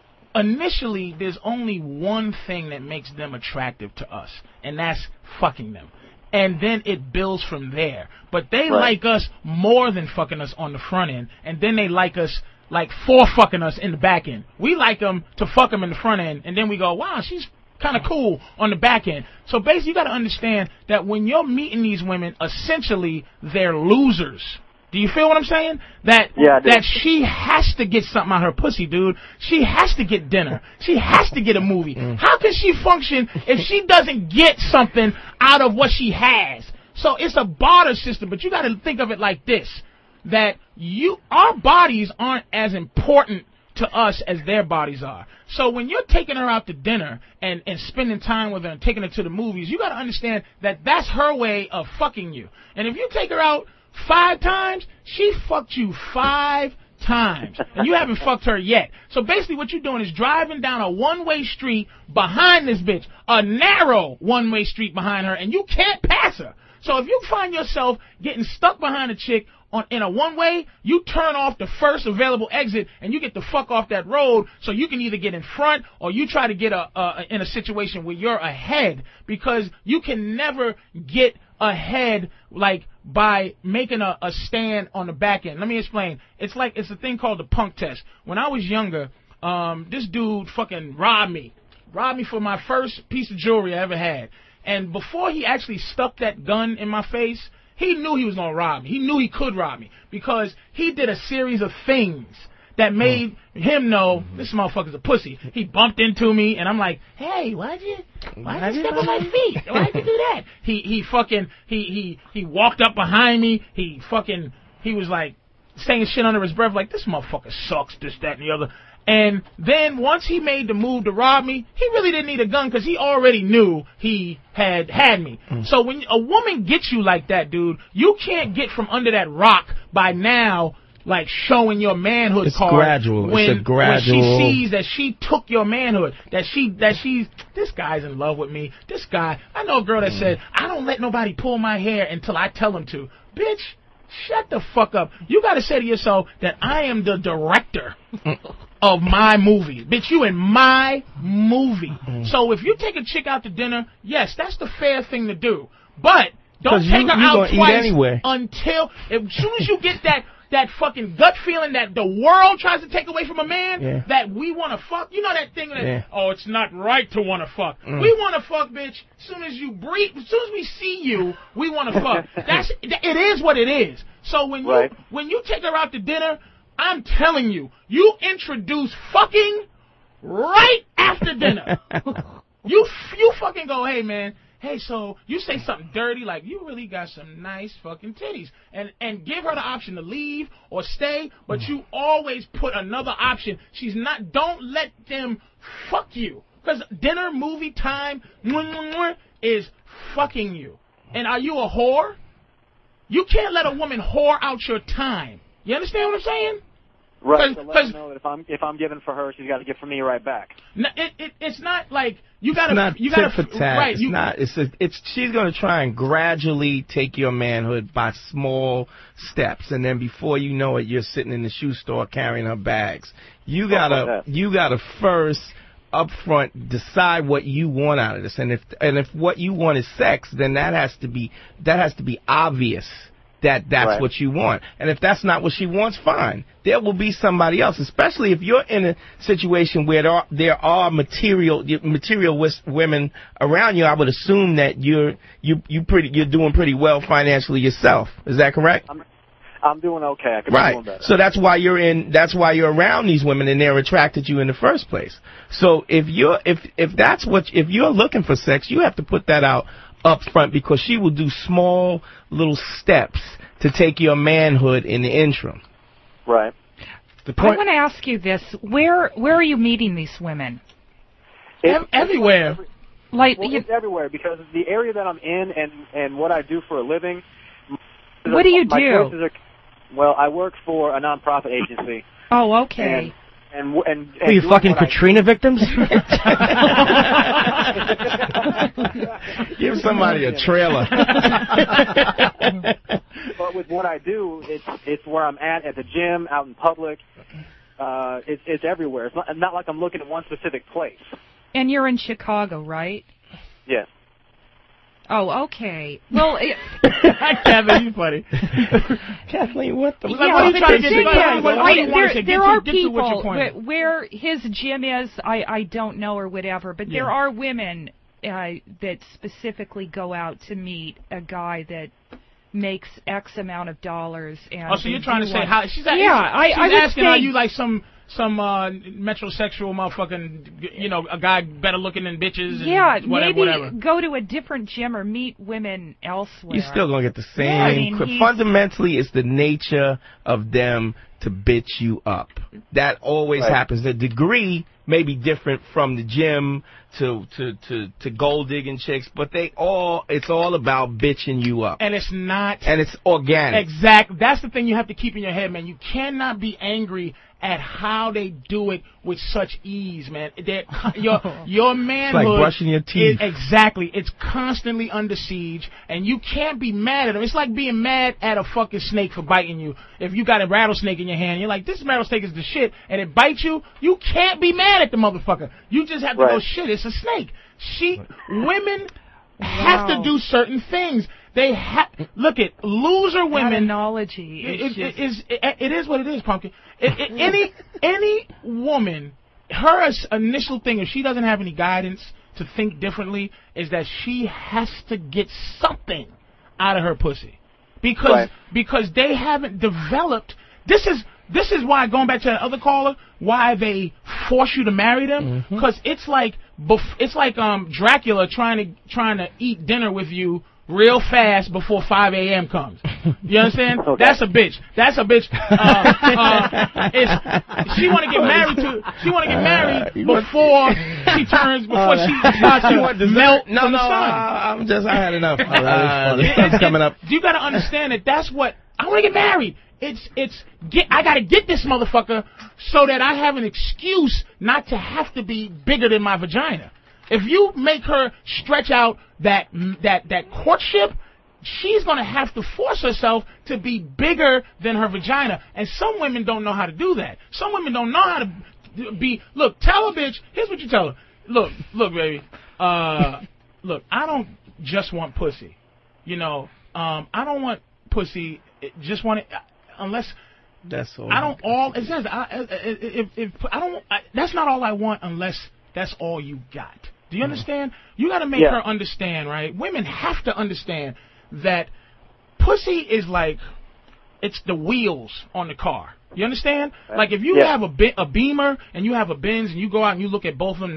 Initially, there's only one thing that makes them attractive to us, and that's fucking them. And then it builds from there. But they like us more than fucking us on the front end, and then they like us like for fucking us in the back end. We like them to fuck them in the front end, and then we go, wow, she's kind of cool on the back end. So basically, you got to understand that when you're meeting these women, essentially, they're losers. Do you feel what I'm saying? That she has to get something out of her pussy, dude. She has to get dinner. She has to get a movie. How can she function if she doesn't get something out of what she has? So it's a barter system, but you got to think of it like this, that our bodies aren't as important to us as their bodies are. So when you're taking her out to dinner and spending time with her and taking her to the movies, you got to understand that that's her way of fucking you. And if you take her out 5 times, she fucked you 5 times, and you haven't fucked her yet. So basically what you're doing is driving down a one-way street behind this bitch, a narrow one-way street behind her, and you can't pass her. So if you find yourself getting stuck behind a chick in a one-way, you turn off the first available exit, and you get the fuck off that road so you can either get in front or you try to get in a situation where you're ahead, because you can never get ahead like by making a stand on the back end. Let me explain. It's a thing called the punk test. When I was younger, this dude fucking robbed me for my first piece of jewelry I ever had. And before he actually stuck that gun in my face, he knew he was going to rob me. He knew he could rob me because he did a series of things that made him know this motherfucker's a pussy. He bumped into me, and I'm like, hey, why'd you step on my feet? Why'd you do that? He walked up behind me. He was like saying shit under his breath like, this motherfucker sucks, this, that, and the other. And then once he made the move to rob me, he really didn't need a gun because he already knew he had me. So when a woman gets you like that, dude, you can't get from under that rock by now like showing your manhood card. Gradual. It's a gradual. When she sees that she took your manhood, that she's this guy's in love with me. This guy, I know a girl that said, I don't let nobody pull my hair until I tell them to. Bitch, shut the fuck up. You got to say to yourself that I am the director of my movie. Bitch, you in my movie. So if you take a chick out to dinner, yes, that's the fair thing to do. But don't take her out twice until, as soon as you get that fucking gut feeling that the world tries to take away from a man, that we want to fuck. You know that thing that, oh, it's not right to want to fuck. We want to fuck, bitch. As soon as you breathe, as soon as we see you, we want to fuck. It is what it is. So when you take her out to dinner, I'm telling you, you introduce fucking right after dinner. You fucking go, hey, man. Hey, so you say something dirty like you really got some nice fucking titties, and give her the option to leave or stay, but you always put another option. Don't let them fuck you, because dinner, movie time is fucking you. And are you a whore? You can't let a woman whore out your time. You understand what I'm saying? Right. So let her know that if I'm giving for her, she's got to give for me right back. No, it's not like You gotta, right? She's gonna try and gradually take your manhood by small steps, and then before you know it, you're sitting in the shoe store carrying her bags. You gotta first up front decide what you want out of this, and if what you want is sex, then that has to be obvious. That's what you want. And if that's not what she wants, fine. There will be somebody else, especially if you're in a situation where there are material women around you. I would assume that you're doing pretty well financially yourself. Is that correct? I'm doing okay. I could be doing better. So that's why you're around these women and they're attracted to you in the first place. So if you're looking for sex, you have to put that out up front, because she will do small little steps to take your manhood in the interim. Right. I want to ask you this: Where are you meeting these women? Everywhere. It's everywhere, because the area that I'm in and what I do for a living. What do you do? Well, I work for a nonprofit agency. Oh, okay. And are you fucking Katrina victims? Give somebody a trailer. But with what I do, it's where I'm at the gym, out in public. It's everywhere. It's not like I'm looking at one specific place. And you're in Chicago, right? Yes. Oh, okay. Well, Kevin, you funny. Kathleen, what the? What are you trying to get? There are people where his gym is. I don't know or whatever, but there are women that specifically go out to meet a guy that makes X amount of dollars. And so you're trying to say how she's asking, are you like some metrosexual motherfucking, a guy better looking than bitches and whatever. Go to a different gym or meet women elsewhere. You're still going to get the same. Fundamentally, it's the nature of them to bitch you up. That always happens. The degree may be different from the gym to gold digging chicks, but it's all about bitching you up. And it's not. And it's organic. Exactly. That's the thing you have to keep in your head, man. You cannot be angry at how they do it with such ease, man. Your manhood, it's like brushing your teeth. Exactly. It's constantly under siege, and you can't be mad at them. It's like being mad at a fucking snake for biting you. If you got a rattlesnake in your hand, you're like, this rattlesnake is the shit, and it bites you, you can't be mad at the motherfucker. You just have to go, shit, it's a snake. Women have to do certain things. They look at loser women. That analogy. It is what it is, Pumpkin. Any woman, her initial thing, if she doesn't have any guidance to think differently, is that she has to get something out of her pussy, because they haven't developed. This is why, going back to that other caller, why they force you to marry them, because it's like Dracula trying to eat dinner with you real fast before 5 a.m. comes. You understand? Okay. That's a bitch. She want to get married before she starts to melt from the sun. I had enough. The sun's coming up. You got to understand that that's what I want to get married. I got to get this motherfucker so that I have an excuse not to have to be bigger than my vagina. If you make her stretch out that courtship, she's going to have to force herself to be bigger than her vagina. And some women don't know how to do that. Some women don't know how to be. Look, tell a bitch. Here's what you tell her. Look, baby. Look, I don't just want pussy. I don't want pussy. Just want it unless. That's all. I don't all. It says I don't. That's not all I want unless that's all you got. Do you understand? You got to make her understand, right? Women have to understand that pussy is like, it's the wheels on the car. You understand? Like if you have a Beamer and you have a Benz and you go out and you look at both of them,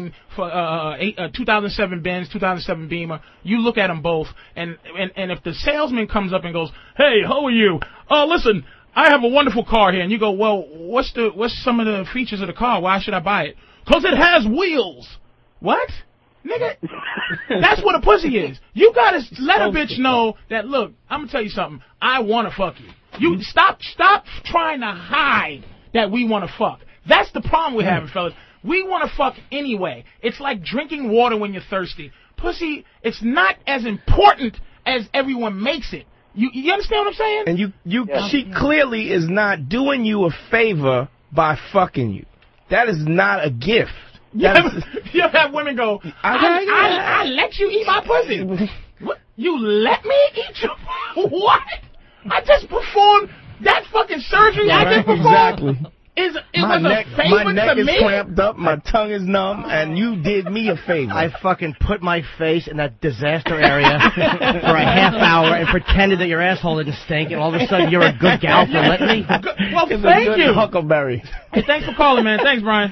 2007 Benz, 2007 Beamer, you look at them both, and if the salesman comes up and goes, hey, how are you? Listen, I have a wonderful car here, and you go, well, what's some of the features of the car? Why should I buy it? Because it has wheels. What? Nigga, that's what a pussy is. You gotta let a bitch know that, look, I'm gonna tell you something. I wanna fuck you. You stop trying to hide that we wanna fuck. That's the problem we're having, fellas. We want to fuck anyway. It's like drinking water when you're thirsty. Pussy, it's not as important as everyone makes it. You understand what I'm saying? And she clearly is not doing you a favor by fucking you. That is not a gift. You have women go, I let you eat my pussy. What? You let me eat your pussy? What? I just performed that fucking surgery I just performed. Exactly. It was a favor my neck to is me? clamped up, my tongue is numb, and you did me a favor. I fucking put my face in that disaster area for a half hour and pretended that your asshole didn't stink, and all of a sudden you're a good gal for letting me. Well, thank you. Huckleberry. Hey, thanks for calling, man. Thanks, Brian.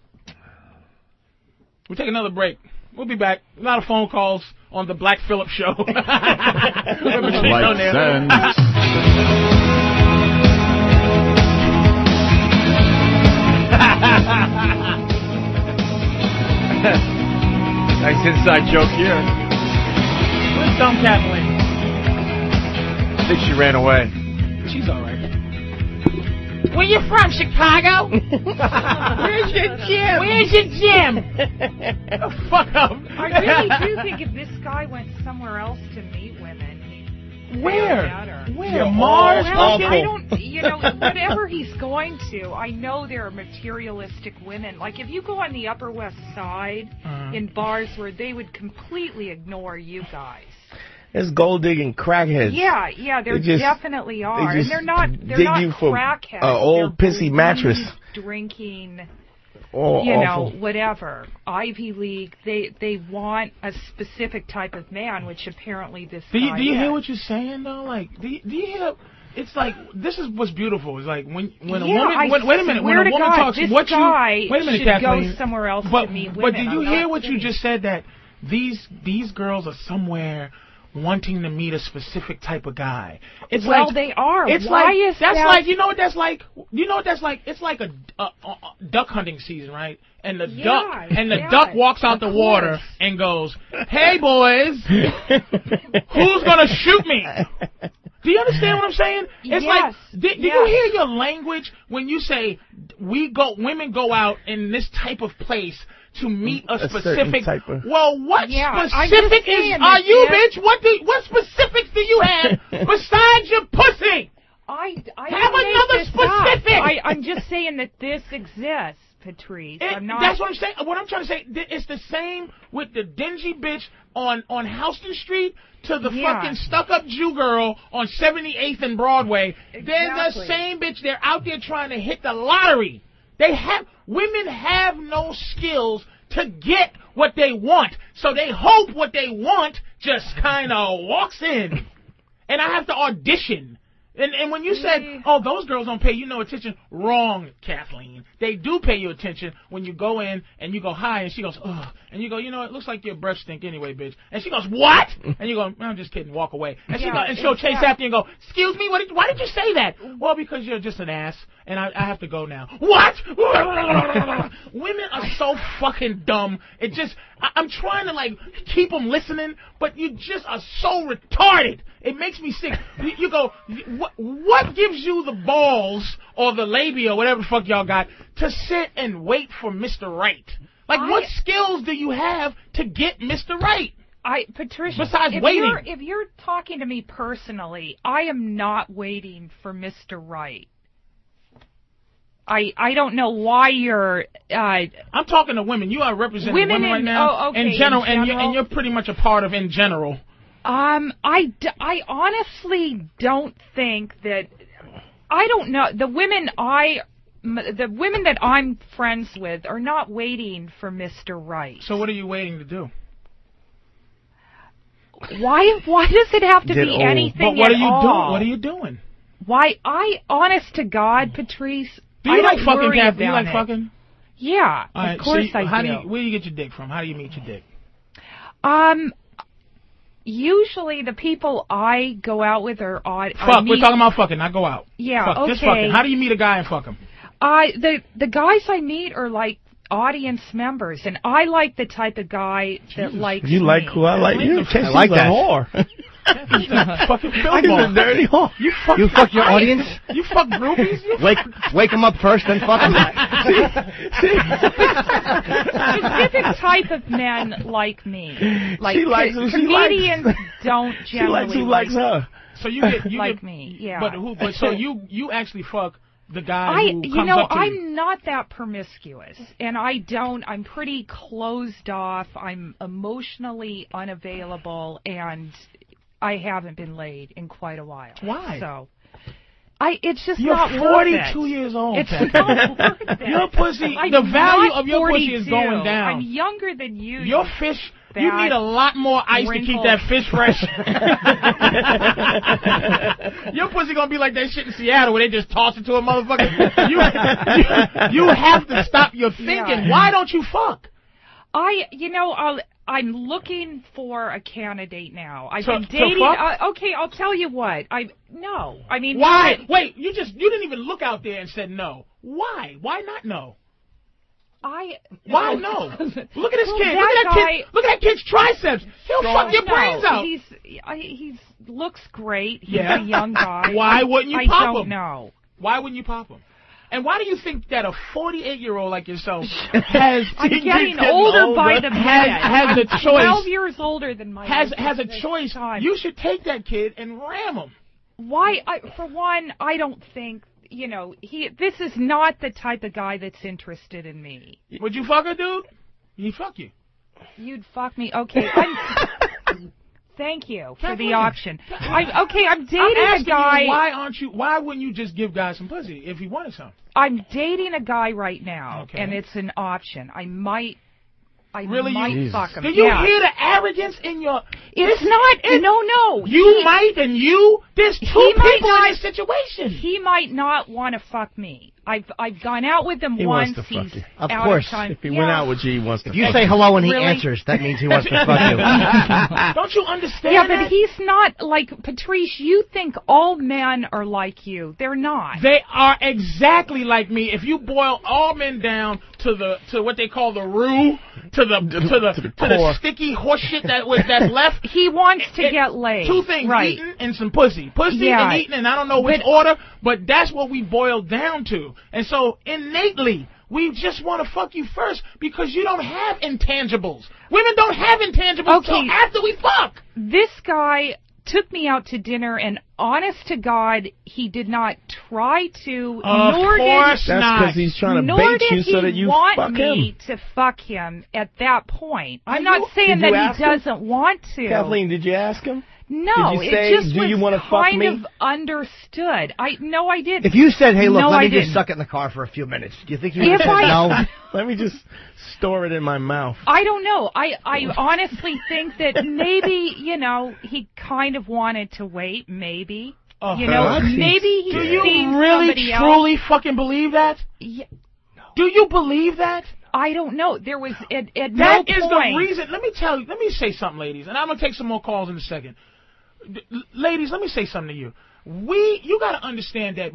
We'll take another break. We'll be back. A lot of phone calls on the Black Phillip Show. Nice inside joke here. Where's Dumb Kathleen? I think she ran away. She's all right. Where you from, Chicago? Where's your gym? Where's your gym? Oh, fuck up. I really do think if this guy went somewhere else to meet women, he'd Where? Where? Mars? Well, I don't, whatever he's going to, I know there are materialistic women. Like, if you go on the Upper West Side in bars where they would completely ignore you guys. It's gold digging crackheads. Yeah, there definitely are, and they're not you for crackheads. Old pissy mattress. Drinking, awful. Whatever. Ivy League. They want a specific type of man, which apparently this. Do you hear what you're saying though? Like, do you hear? It's like this is what's beautiful. It's like when a woman. Wait a minute. When a woman talks, this guy wait a minute, should Kathleen. go somewhere else to meet women. But did you hear what you just said? That these girls are somewhere wanting to meet a specific type of guy. It's they are. It's like you know what that's like? You know what that's like? It's like a duck hunting season, right? And the duck walks out the water and goes, "Hey boys, who's gonna shoot me?" Do you understand what I'm saying? It's like, did you hear your language when you say women go out in this type of place to meet a specific type of... Well, what specific are you, bitch? What specifics do you have besides your pussy? I have another specific. I'm just saying that this exists, Patrice. That's what I'm saying. What I'm trying to say, it's the same with the dingy bitch on Houston Street to the fucking stuck-up Jew girl on 78th and Broadway. Exactly. They're the same bitch. They're out there trying to hit the lottery. Women have no skills to get what they want, so they hope what they want just kind of walks in, and I have to audition. And when you said, oh, those girls don't pay you no attention, wrong, Kathleen. They do pay you attention when you go in and you go, hi, and she goes, ugh. And you go, it looks like your breath stink anyway, bitch. And she goes, what? And you go, I'm just kidding, walk away. And she'll chase after you and go, excuse me, why did you say that? Well, because you're just an ass, and I have to go now. What? Women are so fucking dumb. It just, I'm trying to, keep them listening, but you just are so retarded. It makes me sick. You go, what gives you the balls or the labia or whatever the fuck y'all got to sit and wait for Mr. Right? What skills do you have to get Mr. Right? Patricia, besides waiting. If you're talking to me personally, I am not waiting for Mr. Right. I don't know why you're... I'm talking to women. You are representing women right now. Oh, okay, in general, and you're pretty much a part of in general. I honestly don't think that... I don't know. The women that I'm friends with are not waiting for Mr. Right. So what are you waiting to do? Why does it have to be anything what are you all? doing? What are you doing? Why, honest to God, Patrice, do you like fucking, Kathy? Do you like fucking? Yeah, of course I do. Where do you get your dick from? How do you meet your dick? Usually the people I go out with are odd. We're talking about fucking, not go out. Yeah, fuck, okay. Just fucking. How do you meet a guy and fuck him? The guys I meet are like audience members, and I like the type of guy that likes You me. like who I like? You I like that. Whore. Fucking He's a dirty hole. You fuck your audience? You fuck groupies? Wake them up first, then fuck them. Specific type of men like me. Like comedians don't generally. She likes who likes her. So you get like me, yeah. But so you actually fuck the guy who comes up to you. I'm not that promiscuous, and I'm pretty closed off. I'm emotionally unavailable, and I haven't been laid in quite a while. Why? So, it's just You're not 42 years old. It's not worth it. Your pussy, the value of your pussy is going down. I'm younger than you. Your fish, you need a lot more ice to keep that fish fresh. Your pussy gonna be like that shit in Seattle where they just toss it to a motherfucker. You have to stop your thinking. Yeah. Why don't you fuck? I'm looking for a candidate now. I've been dating. Okay, I'll tell you what. Why? Wait, you didn't even look out there and said no. Why? Why not no? Why no? Look at this kid. Look at that kid. Look at that kid's triceps. He'll fuck your brains out. He looks great. He's a young guy. Why wouldn't you pop him? I don't know. Why wouldn't you pop him? And why do you think that a 48-year-old like yourself has... I'm getting older by the minute. Has a choice. 12 years older than my has a choice. You should take that kid and ram him. Why? For one, I don't think... this is not the type of guy that's interested in me. Would you fuck a dude? He'd fuck you. You'd fuck me? Okay. Thank you for the option. I'm dating a guy. Why wouldn't you just give guys some pussy if he wanted some? I'm dating a guy right now, and it's an option. I might fuck him. Do you hear the arrogance in your... It's not... No. You might and you... There's two people in this situation. He might not want to fuck me. I've gone out with him once. Wants to fuck you. Of course. If he went out with you, he wants to fuck you. If you say hello and he answers, that means he wants to fuck you. Don't you understand that? But he's not like... Patrice, you think all men are like you. They're not. They are exactly like me. If you boil all men down to what they call the roux, to the sticky horse shit that's left. He wants to get laid. Two things, eating and some pussy. Pussy and eating, and I don't know which order, but that's what we boil down to. And so, innately, we just want to fuck you first because you don't have intangibles. Women don't have intangibles until after we fuck. This guy took me out to dinner, and honest to God, he did not try to. That's because he's trying to bait you so that you fuck him. Nor did he want me to fuck him at that point. I'm not saying that he doesn't want to. Kathleen, did you ask him? No, did you say, it just do was you want to fuck me? kind of understood. No, I didn't. If you said, hey, look, let me just suck it in the car for a few minutes, do you think you would have said no? Let me just store it in my mouth. I don't know. I honestly think that maybe, he kind of wanted to wait, maybe. Maybe he's Do you really, truly fucking believe that? Yeah. Do you believe that? I don't know. There was at no point. That is the reason. Let me say something, ladies, and I'm going to take some more calls in a second. Ladies, let me say something to you. You got to understand that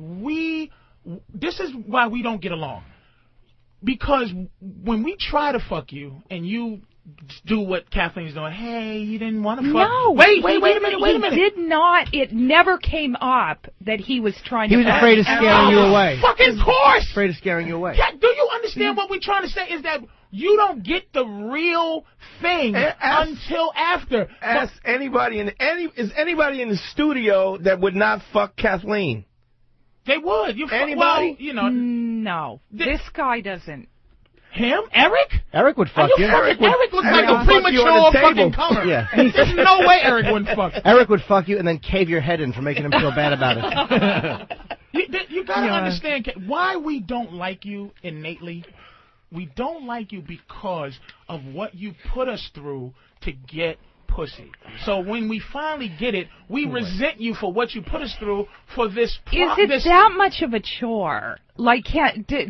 this is why we don't get along. Because when we try to fuck you and you do what Kathleen's doing, hey, you didn't want to fuck. No. Wait a minute. He did not. It never came up that he was trying to. He was afraid of scaring you away. Fucking course. Afraid of scaring you away. Yeah, do you understand what we're trying to say is that you don't get the real thing until after. Ask anybody is anybody in the studio that would not fuck Kathleen? They would. Anybody? No. This guy doesn't. Him? Eric? Eric would fuck you. Eric looks like a premature fucking comer. Yeah. There's no way Eric wouldn't fuck. Eric would fuck you and then cave your head in for making him feel bad about it. You gotta understand why we don't like you innately. We don't like you because of what you put us through to get pussy. So when we finally get it, we resent you for what you put us through for this. Is it that much of a chore? Like, yes,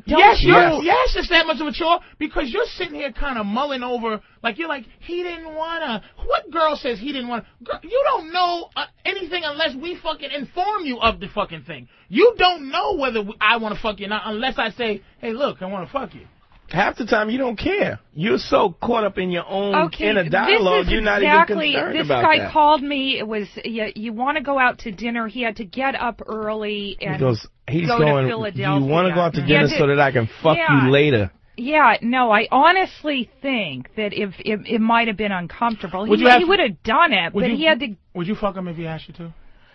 it's that much of a chore because you're sitting here kind of mulling over, you're like, he didn't wanna. What girl says he didn't wanna? Girl, you don't know anything unless we fucking inform you of the fucking thing. You don't know whether I want to fuck you or not unless I say, hey, look, I want to fuck you. half the time you don't care. You're so caught up in your own inner dialogue, you're not even concerned about that. This guy called me. It was, you want to go out to dinner. He had to get up early and go to Philadelphia. Do you want to go out to dinner so that I can fuck you later? Yeah, no, I honestly think that if it might have been uncomfortable. He would have done it, but he had to... Would you fuck him if he asked you to?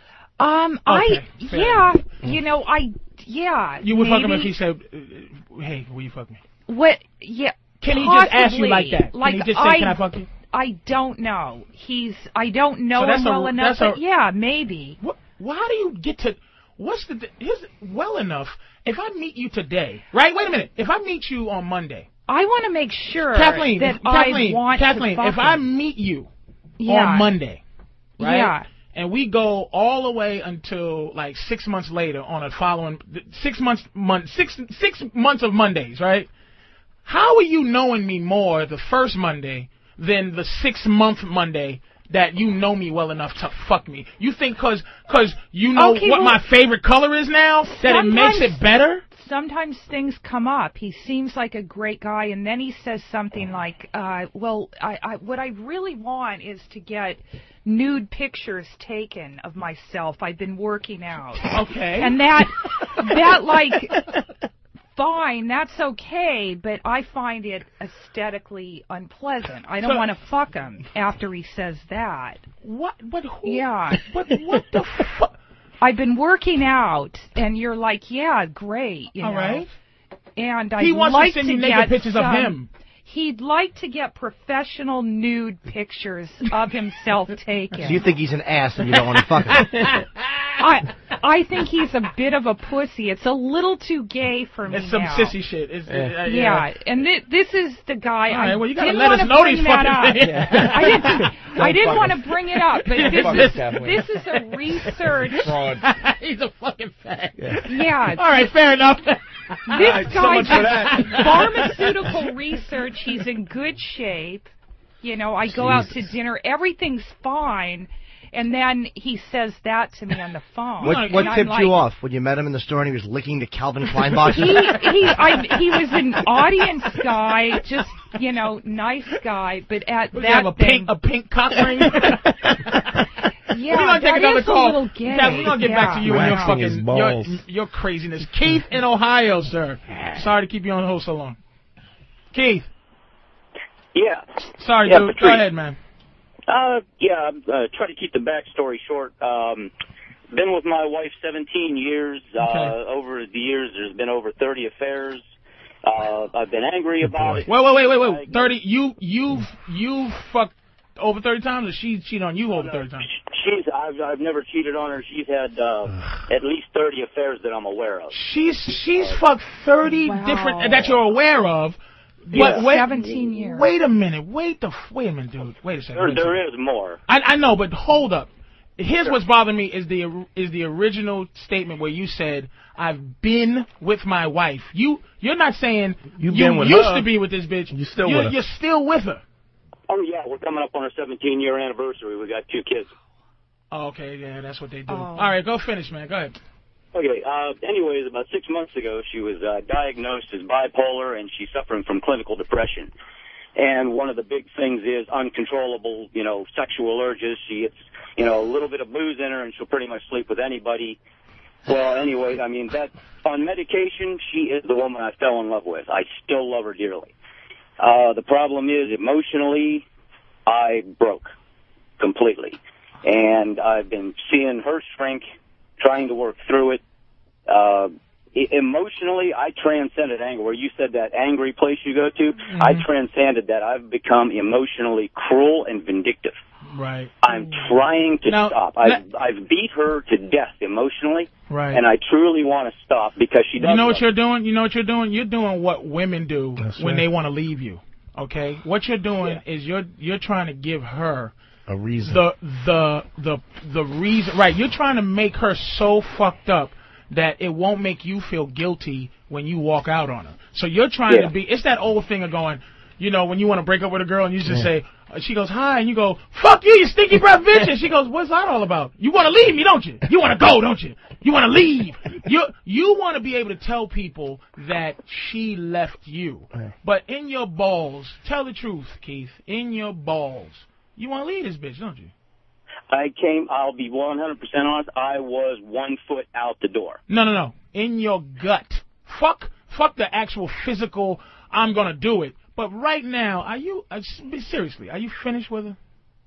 You know, You would fuck him if he said, hey, will you fuck me? What? Yeah. Can he just ask you like that? Can he just say, can I fuck you? I don't know. I don't know him well enough, but yeah, maybe. Why do you get to... Here's well enough. If I meet you today, right? Wait a minute. If I meet you on Monday, I want to make sure Kathleen, that I want to fuck if I meet you on Monday, right? Yeah. And we go all the way until like 6 months later on a following 6 months of Mondays, right? How are you knowing me more the first Monday than the 6-month Monday that you know me well enough to fuck me? You think cause you know what my favorite color is now that it makes it better? Sometimes things come up. He seems like a great guy, and then he says something like, what I really want is to get nude pictures taken of myself. I've been working out. Okay. And that like... Fine, that's okay, but I find it aesthetically unpleasant. I don't want to fuck him after he says that. What? But who? Yeah. But what the fuck? I've been working out, and you're like, yeah, great, you know. All right. And he wants to send you naked pictures of him. He'd like to get professional nude pictures of himself taken. So you think he's an ass and you don't want to fuck him? I think he's a bit of a pussy. It's a little too gay for me. It's some sissy shit. Yeah, and this is the guy. All right, well, you gotta let us know these fucking things. I didn't want to bring it up, but this is a research. He's a fucking fag. Yeah. All right, fair enough. This guy does pharmaceutical research. He's in good shape. You know, I go out to dinner. Everything's fine. And then he says that to me on the phone. What tipped you off when you met him in the store and he was licking the Calvin Klein box? He was an audience guy, just, you know, nice guy, but at Would that you have a pink cock ring? Yeah, we're gonna take another call. A little gay. We're gonna get back to you and your fucking your craziness. Keith in Ohio, sir. Sorry to keep you on hold so long. Keith. Yeah. Sorry, dude. Patrice. Go ahead, man. Try to keep the backstory short. Been with my wife 17 years. Over the years, there's been over 30 affairs. I've been angry about it. Wait. 30? You've fucked over 30 times, or she's cheated on you over 30 times? I've never cheated on her. She's had at least 30 affairs that I'm aware of. She's fucked 30 different that you're aware of. Yeah. 17 years. Wait a minute. Wait a minute, dude. Wait a second. There is more. I know, but hold up. Here's what's bothering me is the original statement where you said I've been with my wife. You're not saying you used to be with this bitch. You're still with her. Oh yeah, we're coming up on our 17-year anniversary. We got 2 kids. Oh, okay, yeah, that's what they do. All right, go finish, man. Go ahead. Okay, anyways, about 6 months ago, she was diagnosed as bipolar, and she's suffering from clinical depression. And one of the big things is uncontrollable, sexual urges. She gets, a little bit of booze in her, and she'll pretty much sleep with anybody. Well, anyway, I mean, that on medication, she is the woman I fell in love with. I still love her dearly. The problem is, emotionally, I broke completely. And I've been seeing her shrink, trying to work through it. Emotionally, I transcended anger. Where you said that angry place you go to, I transcended that. I've become emotionally cruel and vindictive. Right. I'm trying to stop. I've beat her to death emotionally, and I truly want to stop because she doesn't. You know what you're doing? You're doing what women do when they want to leave you. Okay? What you're doing is you're trying to give her a reason. The reason, right? You're trying to make her so fucked up that it won't make you feel guilty when you walk out on her. So you're trying to be. It's that old thing of going, you know, when you want to break up with a girl and you just say, she goes, hi, and you go, fuck you, you stinky breath bitch. And she goes, what's that all about? You want to leave me, don't you? You want to go, don't you? You want to leave. You want to be able to tell people that she left you. But in your balls, tell the truth, Keith, in your balls, you want to leave this bitch, don't you? I'll be 100% honest, I was 1 foot out the door. No. In your gut. Fuck the actual physical, I'm going to do it. But right now, seriously, are you finished with her?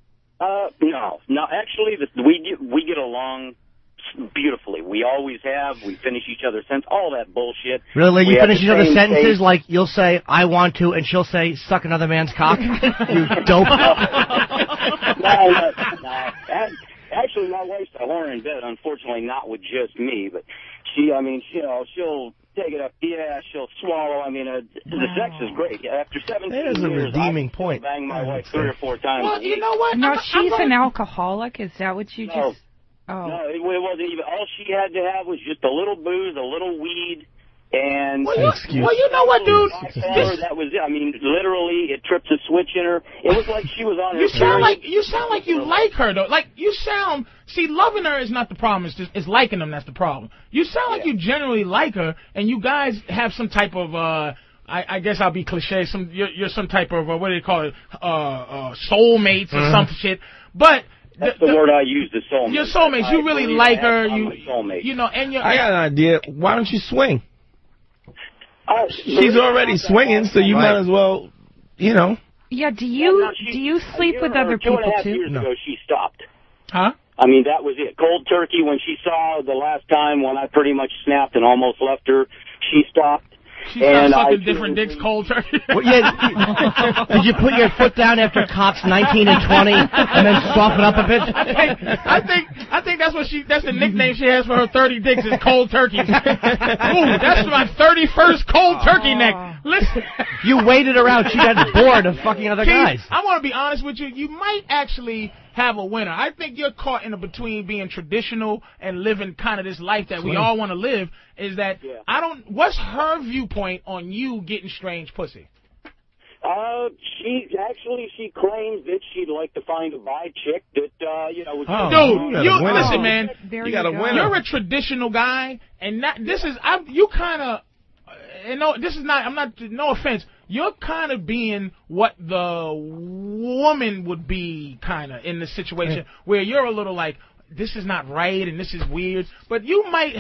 No. Actually, we get along beautifully. We always have. We finish each other's sentences, all that bullshit. Really? You finish each other's sentences like you'll say, I want to, and she'll say, suck another man's cock? You dope. No. Actually, my wife's a whore in bed, unfortunately not with just me, but she'll take it up the ass, she'll swallow. I mean, the sex is great. After 17 years, a redeeming point. Bang my wife 3 or 4 times. Well, you know what? No, she's an alcoholic. Is that what you just... Oh. No, it wasn't even. All she had to have was just a little booze, a little weed, and... Well, you know what, dude? That was it. I mean, literally, it tripped a switch in her. It was like she was on her You sound like you like her, though. Like, you sound... See, loving her is not the problem. It's liking them that's the problem. You sound like you generally like her, and you guys have some type of... I guess I'll be cliche. You're some type of... what do they call it? Soulmates or some shit. But... That's the word I use, the soulmate. Your soulmates. You really like her. You know, and I got an idea. Why don't you swing? She's already swinging, so you might as well, you know. Yeah, do you sleep with other people, too? 2.5 years ago, she stopped. Huh? I mean, that was it. Cold turkey, when she saw the last time when I pretty much snapped and almost left her, she stopped. She started sucking different dicks cold turkey. Well, did you put your foot down after Cops 19 and 20 and then soften up a bit? I think that's the nickname she has for her 30 dicks is cold turkey. Ooh, that's my 31st cold turkey neck. Listen. You waited around. She got bored of fucking other guys. I want to be honest with you. You might actually have a winner. I think you're caught in between being traditional and living kind of this life that we all want to live. Is that what's her viewpoint on you getting strange pussy? She claims that she'd like to find a bi chick that listen, man. You got a winner. You're a traditional guy, and you kind of. No, this is not. I'm not. No offense. You're kind of being what the woman would be, kind of in the situation where you're a little like, this is not right and this is weird. But you might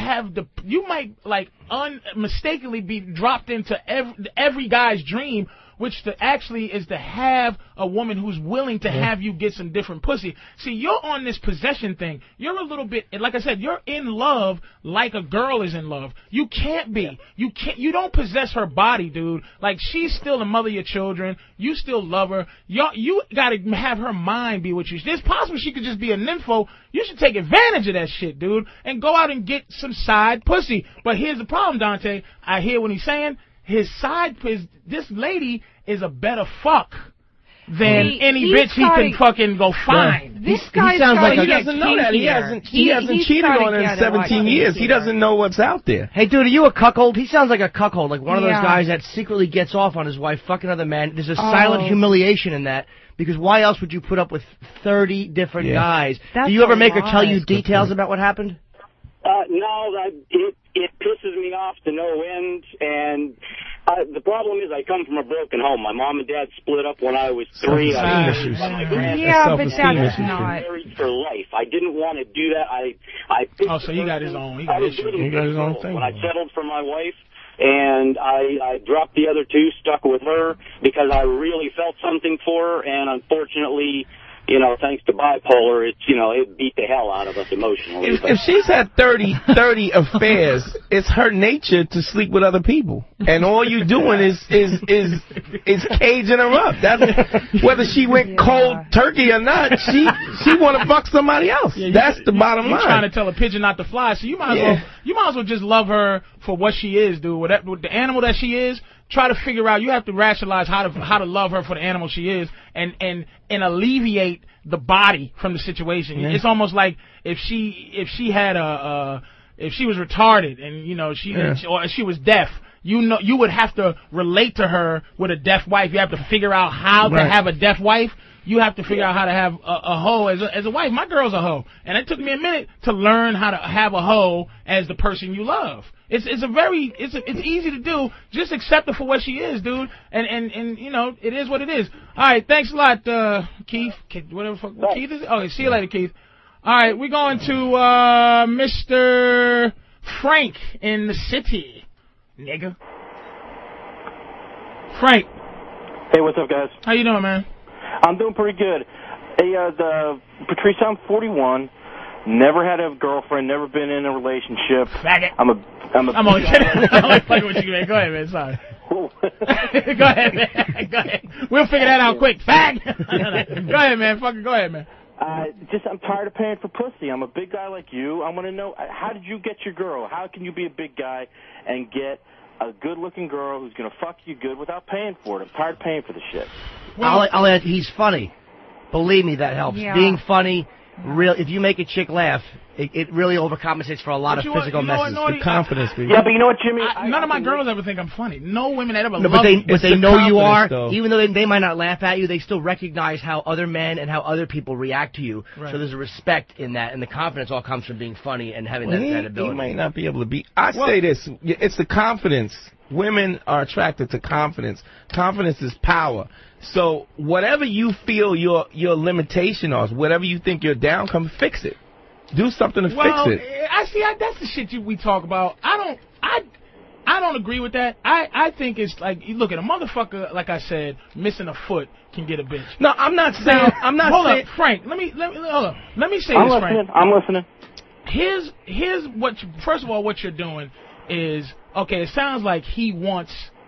unmistakably be dropped into every guy's dream, which actually is to have a woman who's willing to have you get some different pussy. See, you're on this possession thing. You're a little bit, like I said, you're in love like a girl is in love. You can't be. You don't possess her body, dude. Like, she's still the mother of your children. You still love her. You got to have her mind be with you. It's possible she could just be a nympho. You should take advantage of that shit, dude, and go out and get some side pussy. But here's the problem, Dante. I hear what he's saying. This lady is a better fuck than any bitch he can fucking go find. This guy sounds like he doesn't know that. He hasn't cheated on her in 17 years. He doesn't know what's out there. Hey, dude, are you a cuckold? He sounds like a cuckold, like one of those guys that secretly gets off on his wife fucking other men. There's a silent humiliation in that. Because why else would you put up with 30 different guys? Do you ever make her tell you details about what happened? No, it pisses me off to no end, and the problem is I come from a broken home. My mom and dad split up when I was 3. But that's not married for life. I didn't want to do that. So he got his own. He got his own thing. When I settled for my wife, and I dropped the other 2, stuck with her because I really felt something for her, and unfortunately, thanks to bipolar, it beat the hell out of us emotionally. If she's had 30 affairs, it's her nature to sleep with other people, and all you doing is caging her up. That's whether she went cold turkey or not. She want to fuck somebody else. That's the bottom line. You're trying to tell a pigeon not to fly, so you might as well just love her for what she is, dude. With the animal that she is. Try to figure out. You have to rationalize how to love her for the animal she is, and alleviate the body from the situation. Yeah. It's almost like if she had if she was retarded and or she was deaf, you would have to relate to her with a deaf wife. You have to figure out how to have a deaf wife. You have to figure out how to have a hoe as a wife. My girl's a hoe, and it took me a minute to learn how to have a hoe as the person you love. It's easy to do. Just accept her for what she is, dude. And you know, it is what it is. All right, thanks a lot, Keith. Whatever the fuck Keith is. Okay, see you later, Keith. All right, we're going to Mr. Frank in the city, nigga. Frank. Hey, what's up, guys? How you doing, man? I'm doing pretty good. Hey, Patrice, I'm 41. Never had a girlfriend. Never been in a relationship. Faggot. I'm only kidding. I'm only fucking with you, man. Go ahead, man. Sorry. Go ahead, man. Go ahead. We'll figure that out quick. Fag. Go ahead, man. Fucking go ahead, man. I'm tired of paying for pussy. I'm a big guy like you. I want to know, how did you get your girl? How can you be a big guy and get a good-looking girl who's going to fuck you good without paying for it? I'm tired of paying for the shit. Well, I'll add, he's funny. Believe me, that helps. Yeah. Being funny, if you make a chick laugh, it really overcompensates for a lot of physical messes. The confidence. Yeah, but you know what, Jimmy? None of my girls ever think I'm funny. No women ever love me. But they know you are. Though. Even though they might not laugh at you, they still recognize how other men and how other people react to you. Right. So there's a respect in that, and the confidence all comes from being funny and having that ability. He might not be able to be. Say this. It's the confidence. Women are attracted to confidence. Confidence is power. So whatever you feel your limitation is, whatever you think you're down, come fix it. Do something to fix it. That's the shit we talk about. I don't agree with that. I think it's like, look at a motherfucker, like I said, missing a foot can get a bitch. No, I'm not saying. Hold up, Frank. Let me hold up. Let me say this, Frank. I'm listening. Here's what. First of all, what you're doing is, okay, it sounds like he wants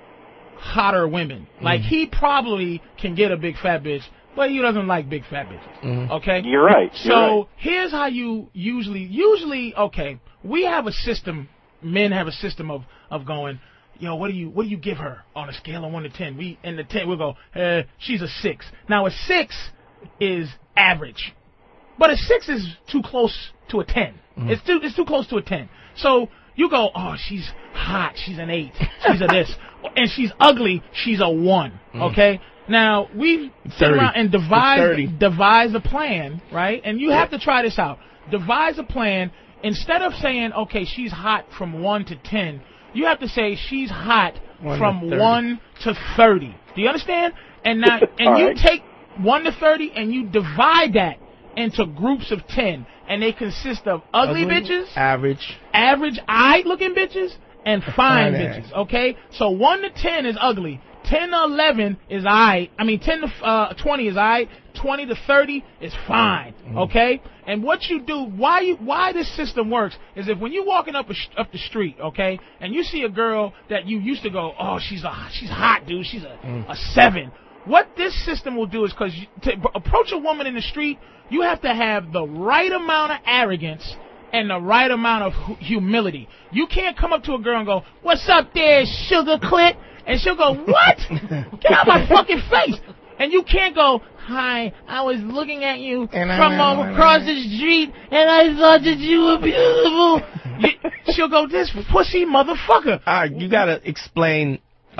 hotter women. Like, he probably can get a big fat bitch, but he doesn't like big fat bitches. Okay? You're right. So here's how you usually, okay, we have a system, men have a system of going, yo, what do you give her on a scale of 1 to 10? In the 10, we'll go, she's a 6. Now, a 6 is average, but a 6 is too close to a 10. It's too close to a 10. So you go, oh, she's hot, she's an 8, she's a this, and she's ugly, she's a 1, okay? Now, we sit around and devise a plan, right? And you have to try this out. Devise a plan. Instead of saying, okay, she's hot from 1 to 10, you have to say she's hot from 1 to 30. Do you understand? And now, you take 1 to 30 and you divide that into groups of 10. And they consist of ugly bitches, average eye-looking bitches, and fine bitches, okay? So 1 to 10 is ugly. 10 to 11 is aight. 10 to 20 is aight. 20 to 30 is fine, okay? And what you do, why this system works, is if when you're walking up the street, okay, and you see a girl that you used to go, oh, she's hot, dude, she's a 7. What this system will do is, because to approach a woman in the street, you have to have the right amount of arrogance and the right amount of humility. You can't come up to a girl and go, what's up there, sugar clit? And she'll go, what? Get out of my fucking face. And you can't go, hi, I was looking at you from across the street, and I thought that you were beautiful. She'll go, this pussy motherfucker. All right, you got to explain, yeah,